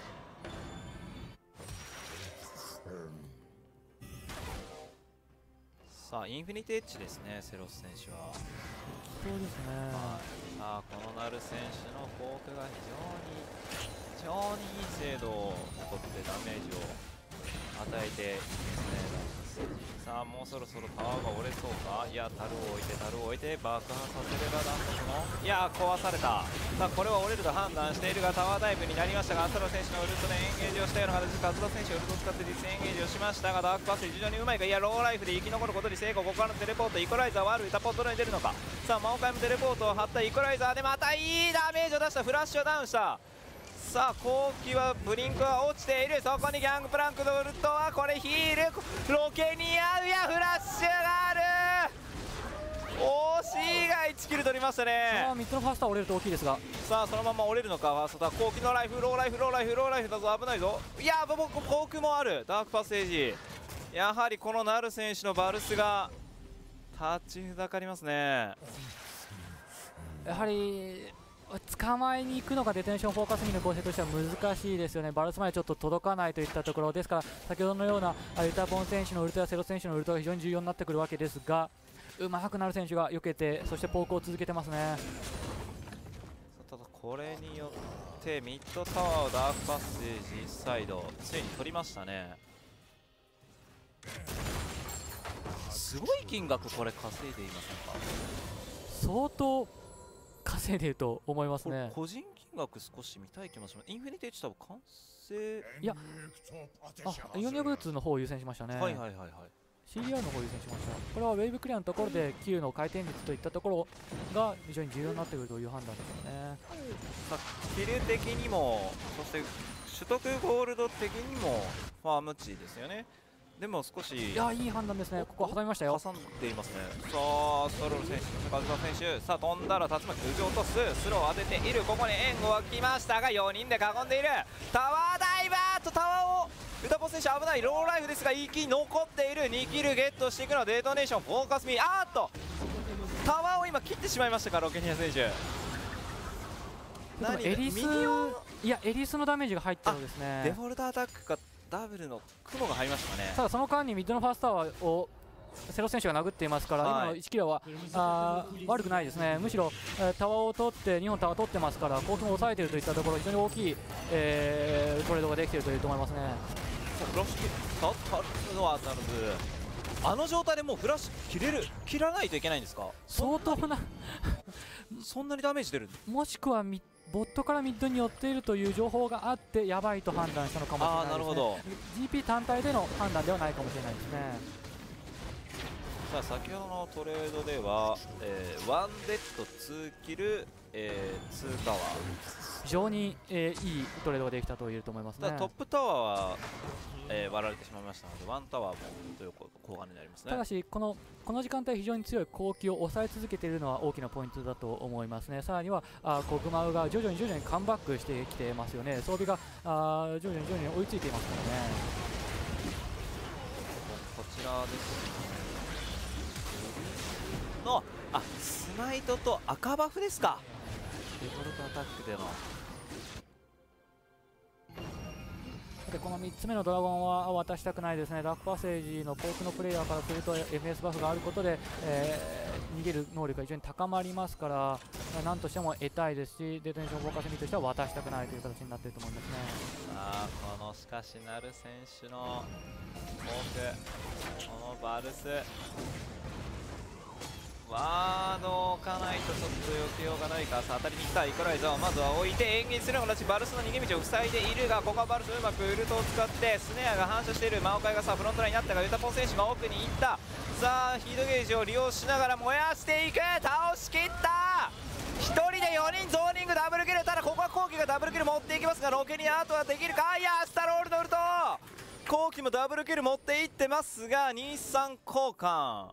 さあインフィニティエッジですね、セロス選手は。 そうですね。 さあこのナル選手のフォークが非常にいい精度を取ってダメージを与えていますね。さあもうそろそろタワーが折れそうか。いや樽を置いて爆破させればなんとかの、いや壊された。さあこれは折れると判断しているがタワーダイブになりましたが、アストロ選手のウルトでエンゲージをしたような形でカズダ選手ウルトを使って実践エンゲージをしましたが、ダークパス非常にうまいが、いやローライフで生き残ることに成功。ここからのテレポート、イコライザーはあるタポットに出るのか。さあマオカイもテレポートを張ったイコライザーでまたいいダメージを出した。フラッシュをダウンした。さあ後期はブリンクは落ちている。そこにギャングプランクのウルトはこれヒールロケに合うやフラッシュがある。OC が1キル取りましたね。 3つのファーストは折れると大きいですが、 さあそのまま折れるのか。ファーストだ。後期のライフローライフだぞ。危ないぞ。いやポークもある。ダークパッセージ、やはりこのナル選手のバルスが立ちふざかりますね。 やはり捕まえに行くのがデトネーションフォーカスミの構成としては難しいですよね。バルスまでちょっと届かないといったところですから、先ほどのようなユタポン選手のウルトやセロ選手のウルトが非常に重要になってくるわけですが、うまくなる選手が避けて、そしてポークを続けてますね。 ただこれによってミッドタワーをダークパッセージサイドついに取りましたね。すごい金額これ稼いでいませんか。 相当稼いでいると思いますね。 個人金額少し見たい気もします。インフィニティエッジ多分完成、 いや、イオニアブーツの方を優先しましたね。 はいはいはいはい。 CDR の方を優先しました。これはウェーブクリアのところで Q の回転率といったところが非常に重要になってくるという判断ですよね。 さあキル的にも、そして取得ゴールド的にもファーム値ですよね。でも少しいや、いい判断ですね。ここ挟みましたよ。 挟んでいますね。さあストロール選手、カズダ選手、さあ飛んだら竜巻打ち落とす。スローを当てている。ここに援護が来ましたが4人で囲んでいる。タワーダイバーとタワーをユタポ選手危ない。ローライフですが1キル残っている。2キルゲットしていくのはデトネーションフォーカスミ。あーっとタワーを今切ってしまいましたか、ロケニア選手。 エリス、いやエリスのダメージが入ったようですね。 デフォルトアタックかダブルの雲が入りましたね。 ただその間にミッドのファーストタワーをセロ選手が殴っていますから、今の1キロは悪くないですね。むしろ、タワーを取って2本タワー取ってますから、攻撃も抑えているといったところ、非常に大きい、トレードができているというと思いますね。 フラッシュ立つのはならず、あの状態でもうフラッシュ切らないといけないんですか。 相当なそんなにダメージ出る。 もしくはボットからミッドに寄っているという情報があってやばいと判断したのかもしれないですね。 なるほど。 GP 単体での判断ではないかもしれないですね。 さあ先ほどのトレードでは、1デッド2キル、2タワー、 非常に、いいトレードができたと言えると思いますね。 トップタワーは、割られてしまいましたので1タワーもという交換になりますね。 ただしこの時間帯非常に強い攻撃を抑え続けているのは大きなポイントだと思いますね。さらにはコグマウが徐々にカムバックしてきてますよね。装備が徐々に追いついていますからね。 こちらですのスナイトと赤バフですか。デフォルトアタックでのでこの3つ目のドラゴンは渡したくないですね。ダークパッセージのポークのプレイヤーからすると MS バフがあることで、逃げる能力が非常に高まりますから、何としても得たいですし、デトネーションフォーカスミとしては渡したくないという形になっていると思いますね。 さあこのしかしナル選手のフォーク、このバルスワードを置かないとちょっと避けようがないか。さあ当たりに来たイコライザーをまずは置いて演技するの形、バルスの逃げ道を塞いでいるが、ここはバルスうまくウルトを使ってスネアが反射している。マオカイがさあフロントラインになったがユタポン選手が奥に行った。さあヒートゲージを利用しながら燃やしていく。倒しきった。1人で持っていきますが、ロケにあとはできるか。いやスタロールのウルト後期もダブルキル持っていってますが、23交換。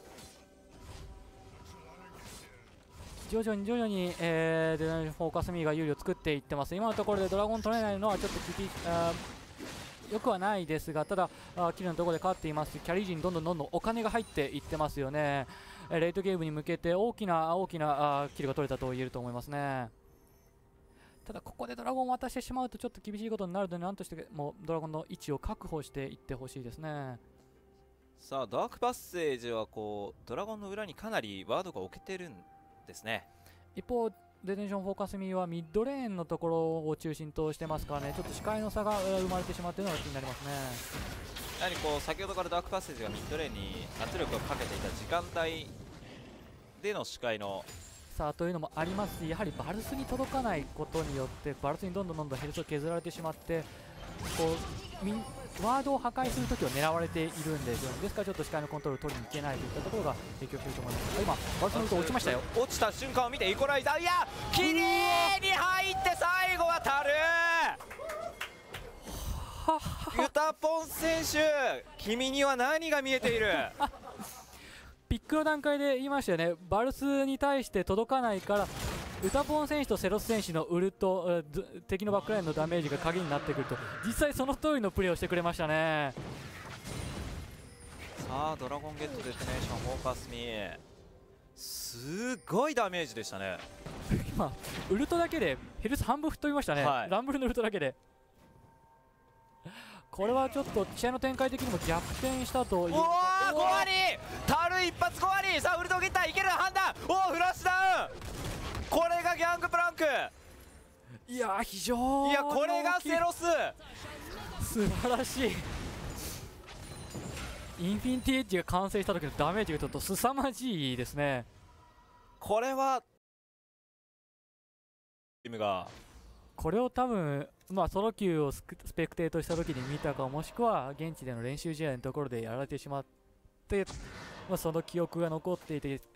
徐々に、デトネーションフォーカスミーが有利を作っていってます。今のところでドラゴン取れないのはちょっとよくはないですが、ただキルのところで勝っていますし、キャリー陣どんどんお金が入っていってますよね。レイトゲームに向けて大きなキルが取れたと言えると思いますね。ただここでドラゴンを渡してしまうとちょっと厳しいことになるので、何としてもドラゴンの位置を確保していってほしいですね。 さあダークパッセージはこうドラゴンの裏にかなりワードが置けてるんですね。 一方デトネーションフォーカスミーはミッドレーンのところを中心としてますからね、ちょっと視界の差が生まれてしまっているのが気になりますね。 やはりこう先ほどからダークパッセージがミッドレーンに圧力をかけていた時間帯での視界のさあというのもありますし、やはりバルスに届かないことによってバルスにどんどんヘルスを削られてしまって、こうワードを破壊するときは狙われているんですよね。ですからちょっと視界のコントロールを取りにいけないといったところが影響すると思います。今バルスのウルト落ちましたよ。 落ちた瞬間を見てイコライザー、いや綺麗に入って最後はタルユタポン選手、君には何が見えているピックの段階で言いましたよね、バルスに対して届かないからユタポン選手とセロス選手のウルト、敵のバックラインのダメージが鍵になってくると、実際その通りのプレーをしてくれましたね。 さあドラゴンゲットデトネーションフォーカスミー、すごいダメージでしたね今ウルトだけでヘルス半分吹っ飛びましたね、 はい、 ランブルのウルトだけで。これはちょっと試合の展開的にも逆転したという。 おお5割タル一発5割。さあウルトを切った、いける判断、おおフラッシュダウン、これがギャングプランク。 いやー非常に、 いやこれがセロス、 素晴らしい。インフィニティエッジが完成した時のダメージがちょっと凄まじいですね。 これはチームがこれを多分、ソロ級をスペクテートした時に見たか、もしくは現地での練習試合のところでやられてしまって、その記憶が残っていて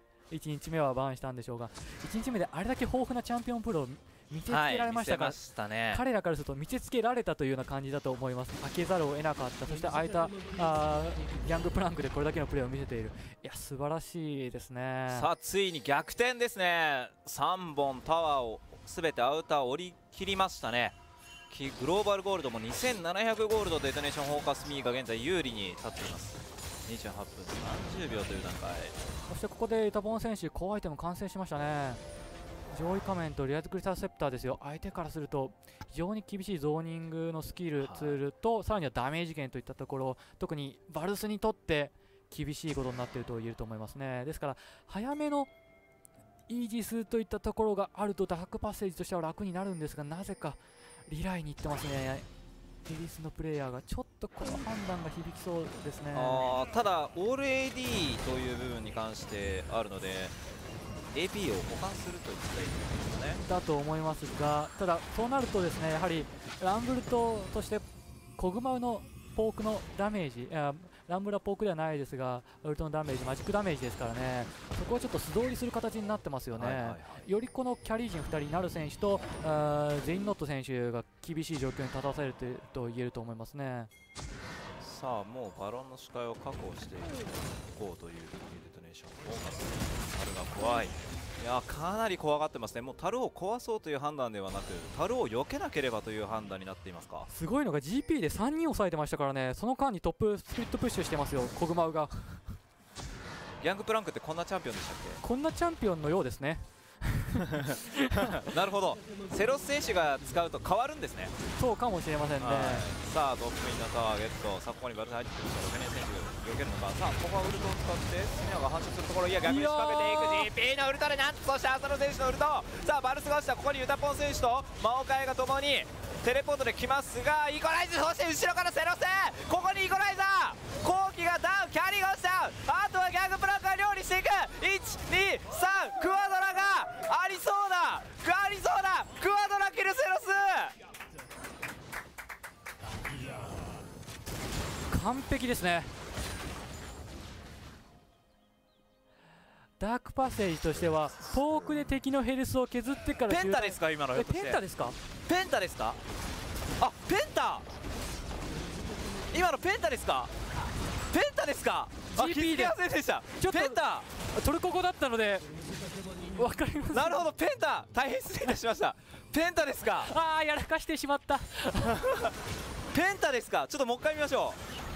1日目はバーンしたんでしょうが、1日目であれだけ豊富なチャンピオンプロを見せつけられましたから、彼らからすると見せつけられたというような感じだと思います。開けざるを得なかった、そして空いたギャングプランクでこれだけのプレーを見せている。いや素晴らしいですね。 さあついに逆転ですね。3本タワーを全てアウターを折り切りましたね。グローバルゴールドも2700ゴールド、デトネーションフォーカスミーが現在有利に立っています。28分30秒という段階。 そしてここでユタポン選手高アイテム完成しましたね。上位仮面とリアズクリスタルセプターですよ。相手からすると非常に厳しいゾーニングのスキル、ツールとさらにはダメージ源といったところ、特にバルスにとって厳しいことになっていると言えると思いますね。ですから早めのイージスといったところがあるとダークパッセージとしては楽になるんですが、なぜかリライに行ってますね。リリースのプレイヤーがちょっとこの判断が響きそうですね。 ただオール AD という部分に関してあるので AP を補完するといったらいいですね。 だと思いますが、ただそうなるとですね、やはりランブルトとしてコグマウのポークのダメージ、ランブルはポークではないですがウルトのダメージ、マジックダメージですからね、そこをちょっと素通りする形になってますよね。よりこのキャリー陣2人、ナル選手とゼインノット選手が厳しい状況に立たせると言えると思いますね。 さあもうバロンの視界を確保していこうというデトネーションフォーカス。タルが怖い、いやかなり怖がってますね。もうタルを壊そうという判断ではなくタルを避けなければという判断になっていますか。 すごいのが GP で3人抑えてましたからね、その間にトップスプリットプッシュしてますよ、コグマウがギャングプランクってこんなチャンピオンでしたっけ。 こんなチャンピオンのようですねなるほど、セロス選手が使うと変わるんですね。 そうかもしれませんね。 さあトップインのタワーゲット、さあここにバルサ入ってくるとロケネ選手避けるのか。さあここはウルトを使ってスミナが反射するところ、いや逆に仕掛けていく GP のウルトでなんと、そして浅野選手のウルト、さあバルスが落ちた、ここにユタポン選手と魔王会がともにテレポートで来ますが、イコライズ、そして後ろからセロス、ここにイコライザー、後期がダウン、キャリーが落ちた、あとはギャングプランクが料理していく、123クワドラがありそうだ、ありそうだ、クワドラキルセロス、 完璧ですね。ダークパッセージとしてはフォークで敵のヘルスを削ってからペンタですか今の。 ペンタですか。 ペンタですか？あ、ペンタ、今のペンタですか？ペンタですか？あ、 GP 気づきませんでした。 ちょっとペンタ、 トルコ語だったのでわかります。 なるほど、ペンタ、大変失礼いたしました。ペンタですか？ ああ、やらかしてしまった。 ペンタですか？ちょっともう一回見ましょ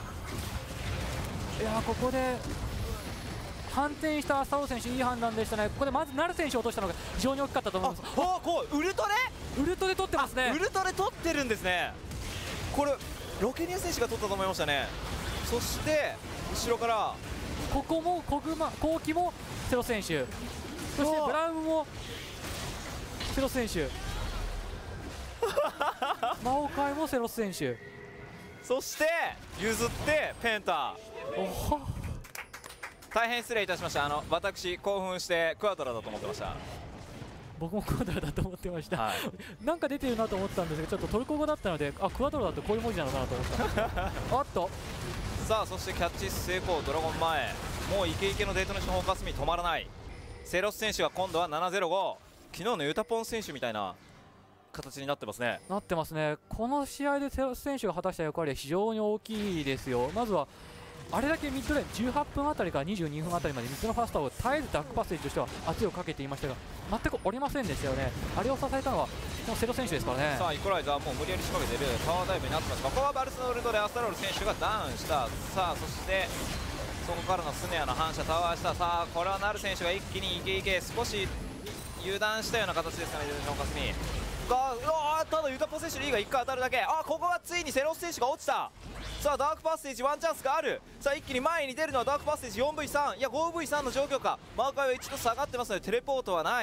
いやー、ここで反転した浅尾選手、いい判断でしたね。ここでまずナル選手を落としたのが非常に大きかったとう。あ、 思います。 お、こうウルトレ、 ウルトで取ってますねウ。ルトレ取ってるんですね。これロケニア選手が取ったと思いましたね。そして後ろからここもコウキもセロ選手、そしてブラウンもセロ選手、魔王会もセロス選手、 そして譲ってペンタ。 おほ、 大変失礼いたしました。私興奮してクアドラだと思ってました。 僕もクワドラだと思ってました、 はいなんか出てるなと思ったんですけど、ちょっとトルコ語だったので、あ、クワドラだってこういう文字なのかなと思ったおっと、 さあ、そしてキャッチ成功、ドラゴン前、もうイケイケのデートネーションフォーカスミ止まらない。セロス選手が今度は705、昨日のユタポン選手みたいな形になってますね。 なってますね。この試合でセロス選手が果たした役割は非常に大きいですよ。まずはあれだけミッドレーン18分あたりから22分あたりまでミッドのファースターを絶えずダックパッセージとしては圧をかけていましたが、全く折れませんでしたよね。あれを支えたのはこのセロ選手ですからね。 さあ、イコライザーもう無理やり仕掛けているパワーダイブになってます。ここはバルスのウルトでアスタロール選手がダウンした。さあ、そしてそこからのスネアの反射タワー下。さあ、これはナル選手が一気にイケイケ、少し油断したような形ですかね。デルノカスミが、ただユタポ選手にリーが1回当たるだけ。あ、ここはついにセロス選手が落ちた。さあ、ダークパッセージワンチャンスがある。さあ、一気に前に出るのはダークパッセージ 4V3、 いや 5V3 の状況か。マーカーは一度下がってますのでテレポートはない。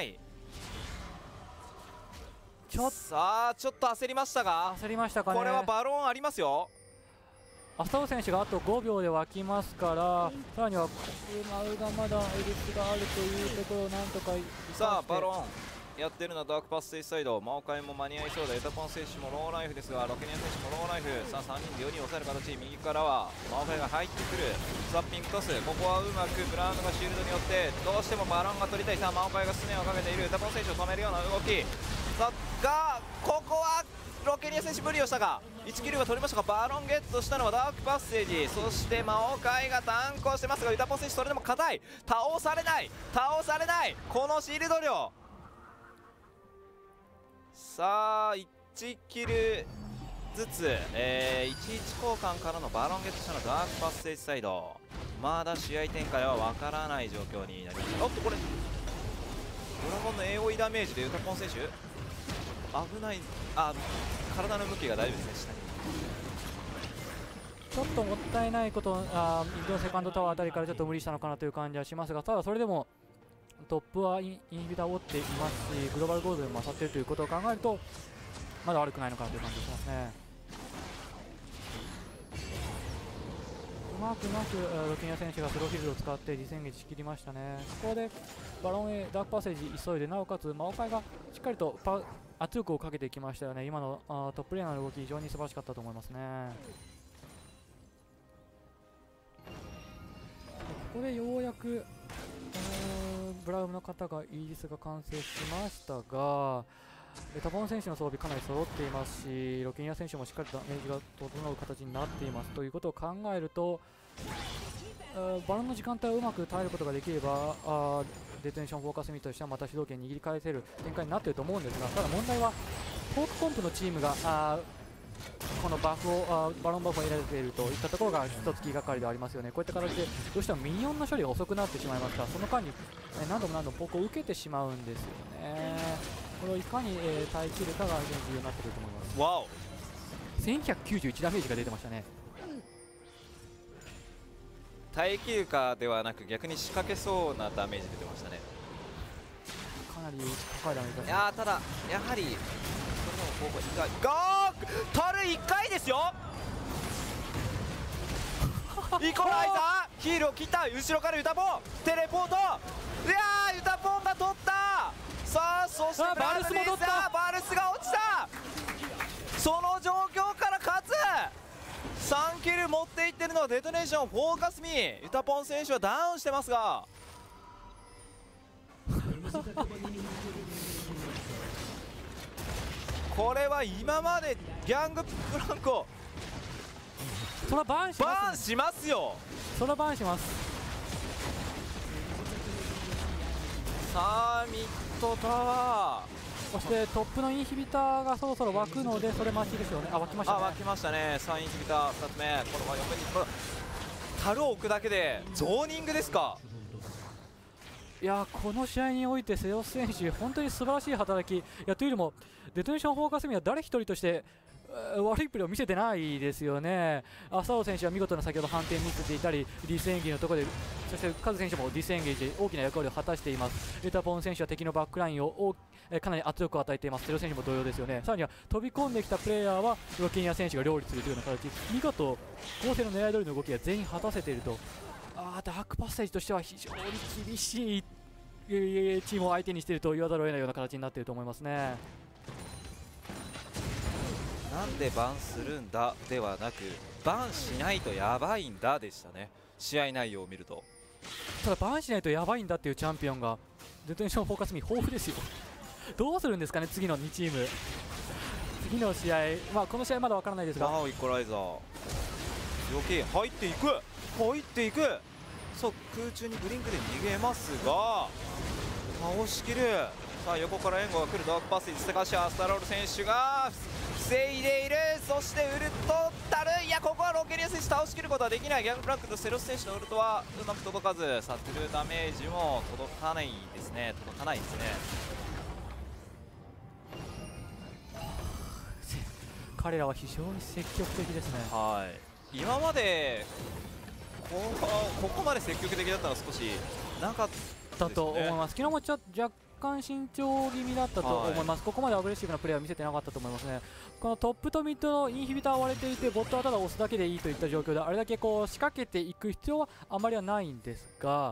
さあ、ちょっと焦りましたが、 焦りましたかね。 これはバロンありますよ。 アスタロ選手があと5秒で湧きますから、さらにはマウがまだエルスがあるというところをなんとか生かして。 さあ、バロンやってるのはダークパスセージサイド、マオカイも間に合いそうだ。エタポン選手もローライフですが、ロケニアン選手もローライフ。さあ、3人で4人抑える形。右からはマオカイが入ってくる。スワッピングトス、ここはうまくブラウンがシールドによってどうしてもバロンが取りたい。さあ、マオカイがスネアをかけている。エタポン選手を止めるような動き。さあ、がここはロケニア選手無理をしたが1キルが取りましたが、バロンゲットしたのはダークパッセージ。そして魔王界が炭鉱してますが、ユタポン選手それでも硬い。倒されない、倒されない、このシールド量。さあ、1キルずつ、11交換からのバロンゲットしたのダークパッセージサイド。まだ試合展開は分からない状況になりました。おっと、これドラゴンの AOE ダメージでユタポン選手危ない。あ、体の向きが大丈夫ですね。 ちょっともったいないこと、ミッドのセカンドタワーあたりからちょっと無理したのかなという感じはしますが、ただそれでもトップはインヒビターを追っていますし、グローバルゴールドに勝っているということを考えるとまだ悪くないのかなという感じがしますね。うまくロケニア選手がスローフィールドを使って実戦撃し切りましたね。ここでバロンへダークパッセージ急いで、なおかつ魔王界がしっかりと圧力をかけてきましたよね。今のトップレーナーの動き非常に素晴らしかったと思いますね。ここでようやくブラウンの方がイージスが完成しましたが、タポン選手の装備かなり揃っていますし、ロケニア選手もしっかりダメージが整う形になっていますということを考えると、バロンの時間帯をうまく耐えることができればデトネーションフォーカスミとしてはまた主導権握り返せる展開になっていると思うんですが、ただ問題はフォークコンプのチームがこのバフをバロンバフを得られているといったところが一つ気がかりでありますよね。こういった形でどうしてもミニオンの処理が遅くなってしまいますから、その間に何度もポークを受けてしまうんですよね。これをいかに耐えきるかが非常に重要になってくると思います。 わお、 1191ダメージが出てましたね。 耐えきるかではなく逆に仕掛けそうなダメージ出てましたね。 かなり高いダメージいやー、ただやはりガーたる1回ですよ。イコライザーヒールを切った。後ろからユタポンテレポート。いやー、ユタポンが取った。さあ、そしてバルスも取った。 バルスが落ちた。その状況から勝つ3キル持っていってるのはデトネーションフォーカスミ。ユタポン選手はダウンしてますがこれは今までギャングブランコそらバーンします、 バーンしますよ。 そらバーンします。 さあミッドタワそしてトップのインヒビターがそろそろ湧くので、それ待ちですよね。あ、湧きましたね。 湧きましたね。さあインヒビター2つ目、これは4分に樽を置くだけでゾーニングですか。 いやこの試合においてセオス選手、本当に素晴らしい働き、いやというよりもデトネーションフォーカスミは誰一人として悪いプレーを見せてないですよね。浅尾選手は見事な先ほど反転見せていたり、ディスエンゲージのところで、そしてカズ選手もディスエンゲージ大きな役割を果たしています。エタポン選手は敵のバックラインをかなり圧力を与えています。セロ選手も同様ですよね。さらには飛び込んできたプレイヤーはロケニア選手が料理するというような形、見事構成の狙い通りの動きが全員果たせていると。ダークパッセージとしては非常に厳しいチームを相手にしていると言わざるを得ないような形になっていると思いますね。 なんでバンするんだではなく、バンしないとやばいんだでしたね、試合内容を見ると。 ただバンしないとやばいんだっていうチャンピオンがデトネーションフォーカスミ豊富ですよどうするんですかね、次の2チーム、次の試合、この試合まだ分からないですが、 イコライザー強気、入っていく、入っていく、そう空中にブリンクで逃げますが倒しきる。さあ横から援護が来る、ダークパスセカシアスタロール選手が防いでいる。そしてウルトタル、いやここはロケリア選手倒しきることはできない。ギャングブラックとセロス選手のウルトはうまく届かず、サトゥルダメージも届かないですね、届かないですね。 彼らは非常に積極的ですね。 はい、今までここまで積極的だったのは少しなかったですね。 だと思います。昨日も若干慎重気味だったと思います。ここまでアグレッシブなプレーは見せてなかったと思いますね。このトップとミッドのインヒビターは割れていて、ボットはただ押すだけでいいといった状況で、あれだけこう仕掛けていく必要はあまりはないんですが、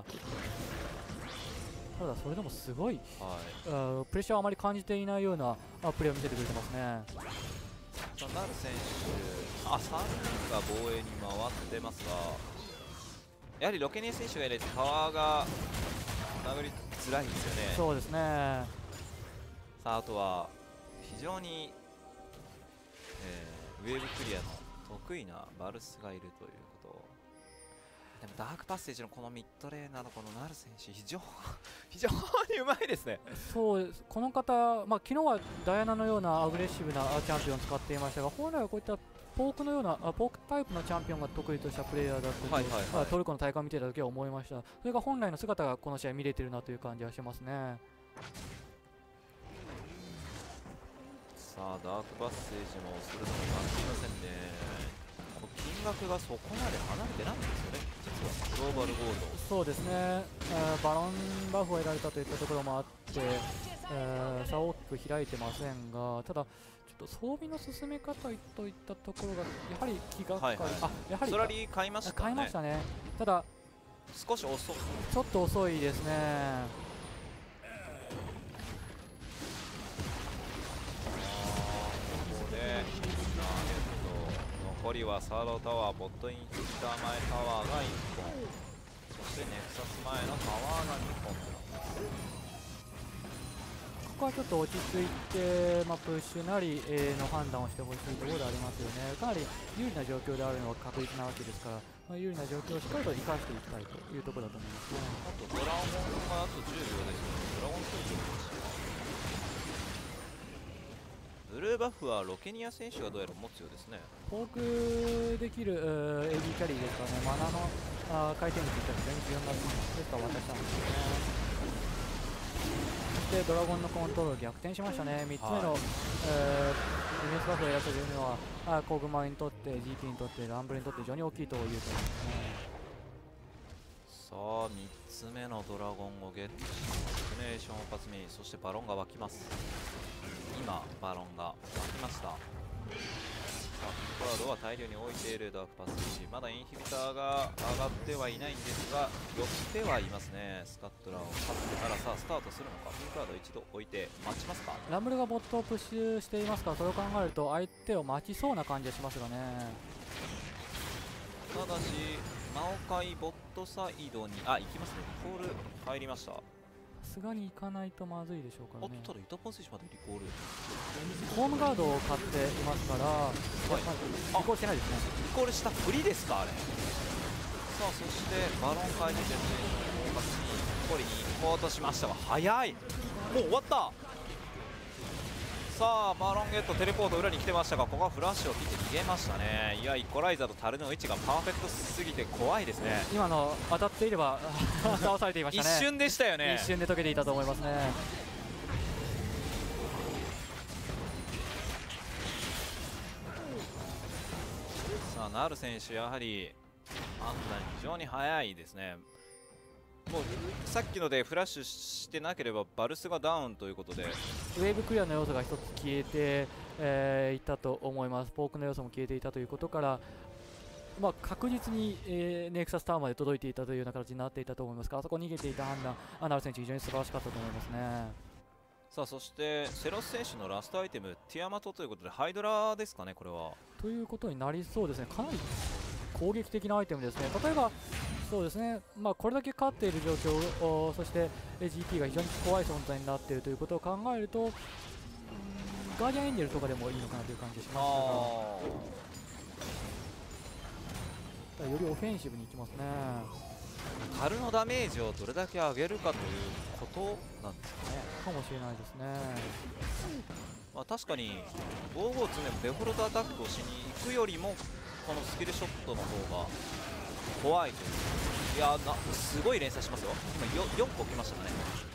ただそれでもすごい、プレッシャーをあまり感じていないようなプレーを見せてくれてますね。 ナル選手、3人が防衛に回ってますが、やはりロケニー選手が入れてパワーが殴りづらいんですよね。 そうですね。 さああとは非常に、ウェーブクリアの得意なバルスがいるということ。でもダークパッセージのこのミッドレーナーのこのナル選手、非常にうまいですね。 そうです。この方、昨日はダイアナのようなアグレッシブなチャンピオンを使っていましたが、本来はこういったポークのようなポークタイプのチャンピオンが得意としたプレイヤーだったと、トルコの大会を見ていた時は思いました。それが本来の姿がこの試合見れてるなという感じはしますね。 さあダークパッセージもそれとも負けませんね。金額がそこまで離れてないんですよね、実はグローバルゴールド。 そうですね、バロンバフを得られたといったところもあって、差を大きく開いてませんが、ただちょっと装備の進め方といったところがやはり気がかり、やはりソラリー買いましたね。 買いましたね。ただ少し遅い、 ちょっと遅いですね。 残りはサードタワー、ボットインヒビター前タワーが1本、そしてネクサス前のタワーが2本。 ここはちょっと落ち着いて、プッシュなり、の判断をしてほしいところでありますよね。かなり有利な状況であるのは確実なわけですから、有利な状況をしっかりと生かしていきたいというところだと思いますね。 あとドラゴンがあと10秒ですので、ドラゴンといいですし、ブルーバフはロケニア選手がどうやら持つようですね。 フォークできる、AD キャリーですからね、マナの回転率といったら非常に重要になってきます。ですから渡したんですよね。そしてドラゴンのコントロール逆転しましたね。3つ目の、ディフェンスバフをやらせるのはコグマにとって GP にとってランブルにとって非常に大きいというと思いますね。 さあ3つ目のドラゴンをゲットし、デトネーションを発明、そしてバロンが湧きます。今バロンが湧きました。さあピックワードは大量に置いているダークパッセージ、まだインヒビターが上がってはいないんですが寄ってはいますね。スカットラーを勝ってからさあスタートするのか。ピックワード一度置いて待ちますか。 ランブルがボットをプッシュしていますから、それを考えると相手を待ちそうな感じがしますがね。 ただしマオカイボットサイドに行きますね。コール入りました。 すがに行かないとまずいでしょうからね。 ただユタポン選手までリコール、 ホームガードを買っていますから、リコールしてないですね。 リコールしたふりですかあれ。さあそしてバロン回転でフォーカスに取りに行こうとしましたが早い、もう終わった。さあバロンゲットテレポート裏に来てましたが、ここはフラッシュを切って逃げましたね。いやイコライザーとタルの位置がパーフェクトすぎて怖いですね。 今の当たっていれば倒されていましたね。 一瞬でしたよね。 一瞬で解けていたと思いますね。 さあナル選手やはり判断非常に早いですね。もうさっきのでフラッシュしてなければバルスがダウンということで、 ウェーブクリアの要素が一つ消えて、いたと思います。ポークの要素も消えていたということから、確実に、ネクサスタワーまで届いていたというような形になっていたと思いますが、あそこ逃げていた判断、アナル選手非常に素晴らしかったと思いますね。 さあそしてセロス選手のラストアイテムティアマトということでハイドラですかね、これは。 ということになりそうですね。かなり攻撃的なアイテムですね。例えばそうですね、これだけ勝っている状況、そして GP が非常に怖い存在になっているということを考えると、ガーディアンエンジェルとかでもいいのかなという感じがしましたが、よりオフェンシブにいきますね。 タルのダメージをどれだけ上げるかということなんですかね。 かもしれないですね。 確かに5-5常にデフォルトアタックをしに行くよりもこのスキルショットの方が怖いという。いやすごい連鎖しますよ。今 4個来ましたかね。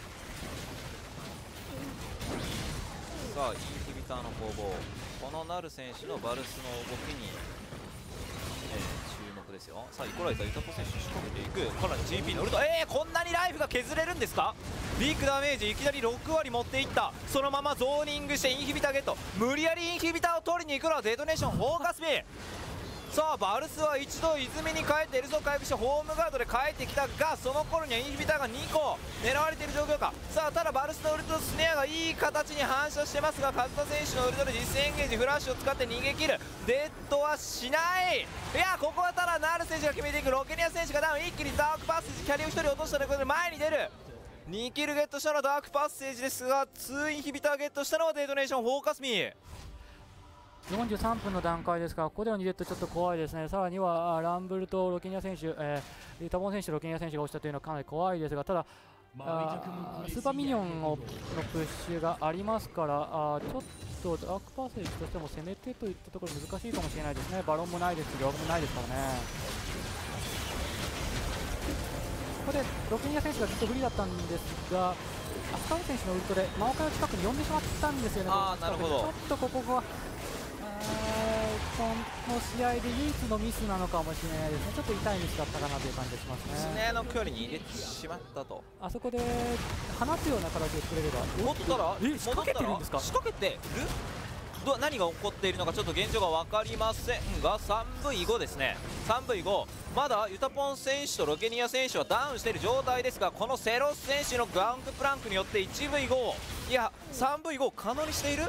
さあインヒビターの攻防、このナル選手のバルスの動きに、注目ですよ。さあイコライザーユタポ選手仕掛けていく、この GP 乗るとこんなにライフが削れるんですか。ビッグダメージいきなり6割持っていった。そのままゾーニングしてインヒビターゲット、無理やりインヒビターを取りに行くのはデトネーションフォーカスミ。さあバルスは一度泉に帰ってエルゾを回復してホームガードで帰ってきたが、その頃にはインヒビターが2個狙われている状況か。さあただバルスのウルトスネアがいい形に反射してますが、カズタ選手のウルトで実戦エンゲージフラッシュを使って逃げ切る。デッドはしない。いやここはただナル選手が決めていく。ロケニア選手がダウン、一気にダークパッセージキャリーを1人落としたということで前に出る。2キルゲットしたのはダークパッセージですが、2インヒビターゲットしたのはデトネーションフォーカスミー。 43分の段階ですから、ここでの2デッドちょっと怖いですね。さらにはランブルとロケニア選手、タボン選手とロケニア選手が落ちたというのはかなり怖いですが、ただスーパーミニオンのプッシュがありますから、ちょっとダークパーセージとしても攻めてといったところ難しいかもしれないですね。バロンもないですし、両方もないですからね。ここでロケニア選手がずっと不利だったんですが、アスカル選手のウルトで真岡の近くに呼んでしまったんですよね。 なるほど。 ちょっとここがこの試合で唯一のミスなのかもしれないですね。ちょっと痛いミスだったかなという感じがしますね。 スネの距離に入れてしまったと。 あそこで放つような形を作れれば。 戻ったら仕掛けてるんですか。 仕掛けてる。何が起こっているのかちょっと現状が分かりませんが 3V5 ですね。 3V5 まだユタポン選手とロケニア選手はダウンしている状態ですが、このセロス選手のガングプランクによって 1V5 をいや 3V5 を可能にしている。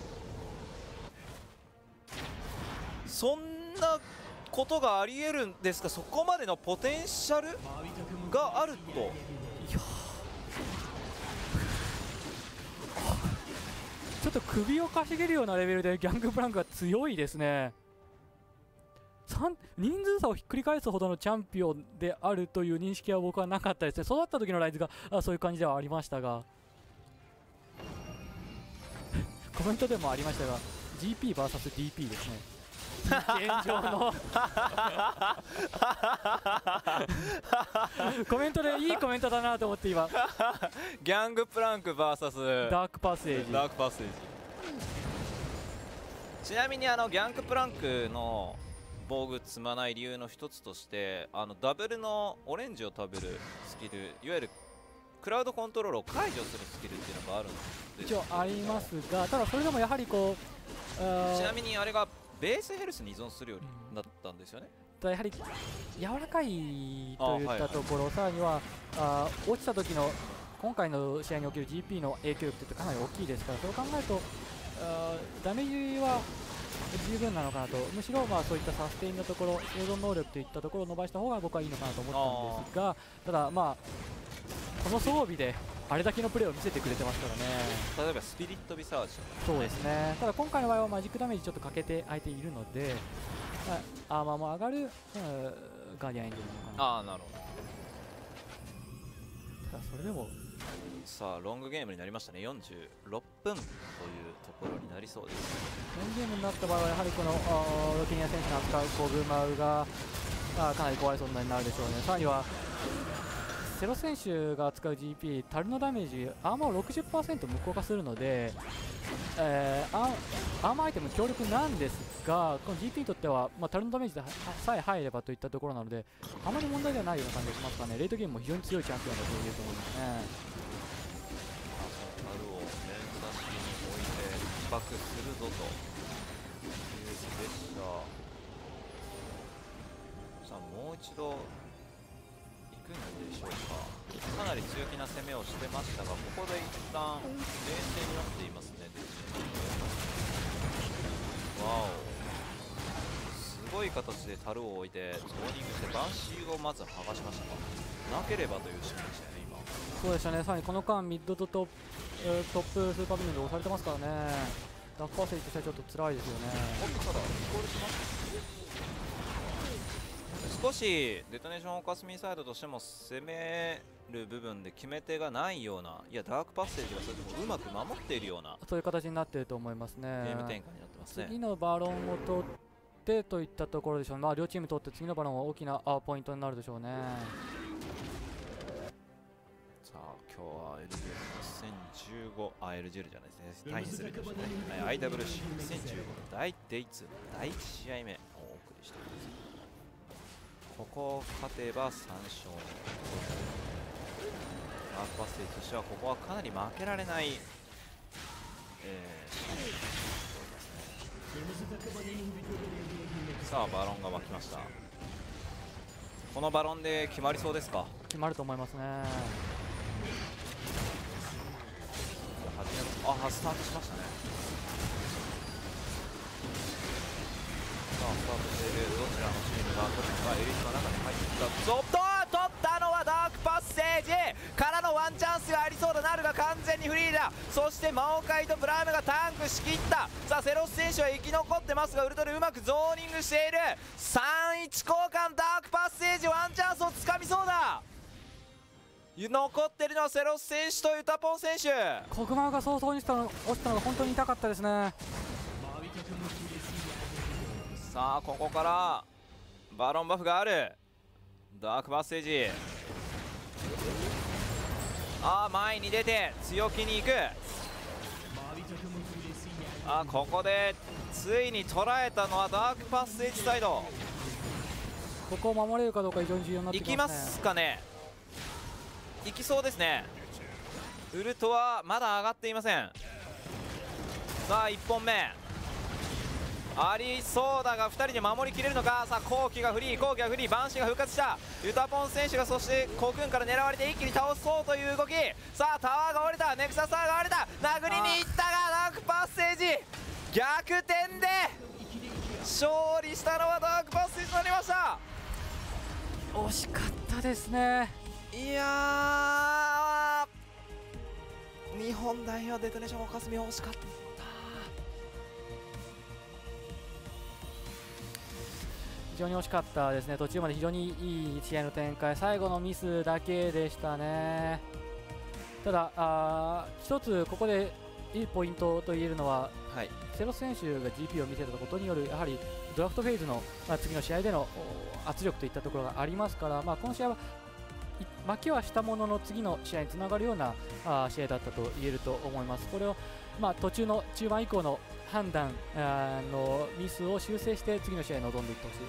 そんなことがありえるんですか。そこまでのポテンシャルがあると。いやちょっと首をかしげるようなレベルでギャングプランクが強いですね。人数差をひっくり返すほどのチャンピオンであるという認識は僕はなかったですね。育った時のライズがそういう感じではありましたがコメントでもありましたが GPVSDP ですね。現状のコメントでいいコメントだなと思って今ギャングプランク VS ダークパッセージ。 ちなみにギャングプランクの防具積まない理由の一つとしてダブルのオレンジを食べるスキル、いわゆるクラウドコントロールを解除するスキルっていうのがあるんです一応ありますが、ただそれでもやはりこうちなみにあれがベースヘルスに依存するようになったんですよね。 やはり柔らかいといったところ、さらには落ちた時の今回の試合における GP の影響力ってかなり大きいですから、そう考えるとダメージは十分なのかなと。むしろそういったサステインのところ、生存能力といったところを伸ばした方が僕はいいのかなと思ったんですが、ただこの装備であれだけのプレーを見せてくれてますからね。 例えばスピリットビサージそうですね。ただ今回の場合はマジックダメージちょっとかけて相手いるので、アーマーも上がる、ガーディアンエンジェルなのかな。 ああなるほど。 ただそれでもさあロングゲームになりましたね。46分というところになりそうです。 エンゲームになった場合はやはりこのロケニア選手の扱うコグマウがかなり壊れそうになるでしょうね。さらにはセロ選手が扱う GP タルのダメージアーマーを 60% 無効化するので、アーマーアイテム強力なんですが、この GP にとっては、タルのダメージさえ入ればといったところなのであまり問題ではないような感じがしますからね。レートゲームも非常に強いチャンピオンだと言えると思いますね。 タルを連打式に置いて比較するぞというジェスチャー。さあもう一度行くんでしょうか。かなり強気な攻めをしてましたが、ここで一旦冷静になっていますね。わお、すごい形で樽を置いてゾーニングしてバンシーをまず剥がしましたが、なければというシーンでしたよね今。 そうでしたね。さらにこの間ミッドとトップスーパービルで押されてますからね。ダックパーセージとしてはちょっと辛いですよね。 奥からコールします。少しデトネーションオーカスミサイドとしても攻める部分で決め手がないような、いやダークパッセージがそれともうまく守っているようなそういう形になっていると思いますね。 ゲーム展開になってますね。 次のバロンを取ってといったところでしょうね。両チーム取って次のバロンは大きなポイントになるでしょうね。 さあ今日は LGL2015 LGL じゃないですね、大変失礼しましたね。IWC2015 の第デイ2の第1試合目をお送りしています。ここを勝てば3勝目。ダークパッセージとしてはここはかなり負けられない、さあバロンが沸きました。このバロンで決まりそうですか。 決まると思いますね。 スタートしましたね。さあスタートしているどちらのチームが取るのか。エリートの中に入ってきたゾッと取ったのはダークパッセージからのワンチャンスがありそうだ。ナルが完全にフリーだ。そしてマオカイとブラームがタンクしきった。さあセロス選手は生き残ってますが、ウルトラうまくゾーニングしている。3-1交換。ダークパッセージワンチャンスをつかみそうだ。残っているのはセロス選手とユタポン選手。 コグマが早々に落ちたのが本当に痛かったですね。 さあここからバロンバフがあるダークパッセージ。前に出て強気に行く。ここでついに捉えたのはダークパッセージサイド。 ここを守れるかどうか非常に重要になってきますね。 行きますかね。行きそうですね。ウルトはまだ上がっていません。さあ1本目ありそうだが2人で守りきれるのか。さあ後期がフリー、バンシーが復活した。ユタポン選手がそしてコクンから狙われて一気に倒そうという動き。さあタワーが折れた、ネクサスタワーが折れた、殴りに行ったがダークパッセージ逆転で勝利したのはダークパッセージとなりました。 惜しかったですね。 いやー、日本代表デトネーションオカスミ惜しかった。 非常に惜しかったですね。途中まで非常にいい試合の展開、最後のミスだけでしたね。ただ一つここでいいポイントと言えるのは、はい、セロス選手が GP を見せたことによるやはりドラフトフェーズの、次の試合での圧力といったところがありますから、この試合は負けはしたものの次の試合につながるような試合だったと言えると思います。これを、途中の中盤以降の判断のミスを修正して次の試合に臨んでいってほしい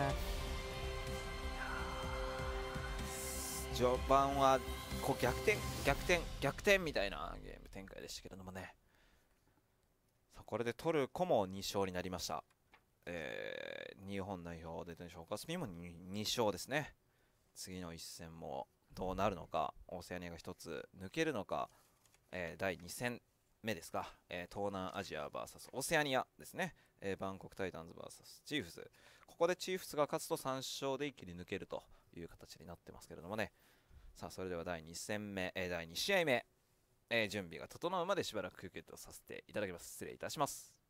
ですね。 序盤はこう逆転みたいなゲーム展開でしたけれどもね。さあこれでトルコも2勝になりました。日本代表デトネーションオカスミも 2勝ですね。次の一戦もどうなるのか。オセアニアが1つ抜けるのか。第2戦目ですか、東南アジア VS オセアニアですね、バンコクタイタンズ VS チーフス。ここでチーフスが勝つと3勝で一気に抜けるという形になってますけれどもね。さあそれでは第2戦目、第2試合目準備が整うまでしばらく休憩とさせていただきます。失礼いたします。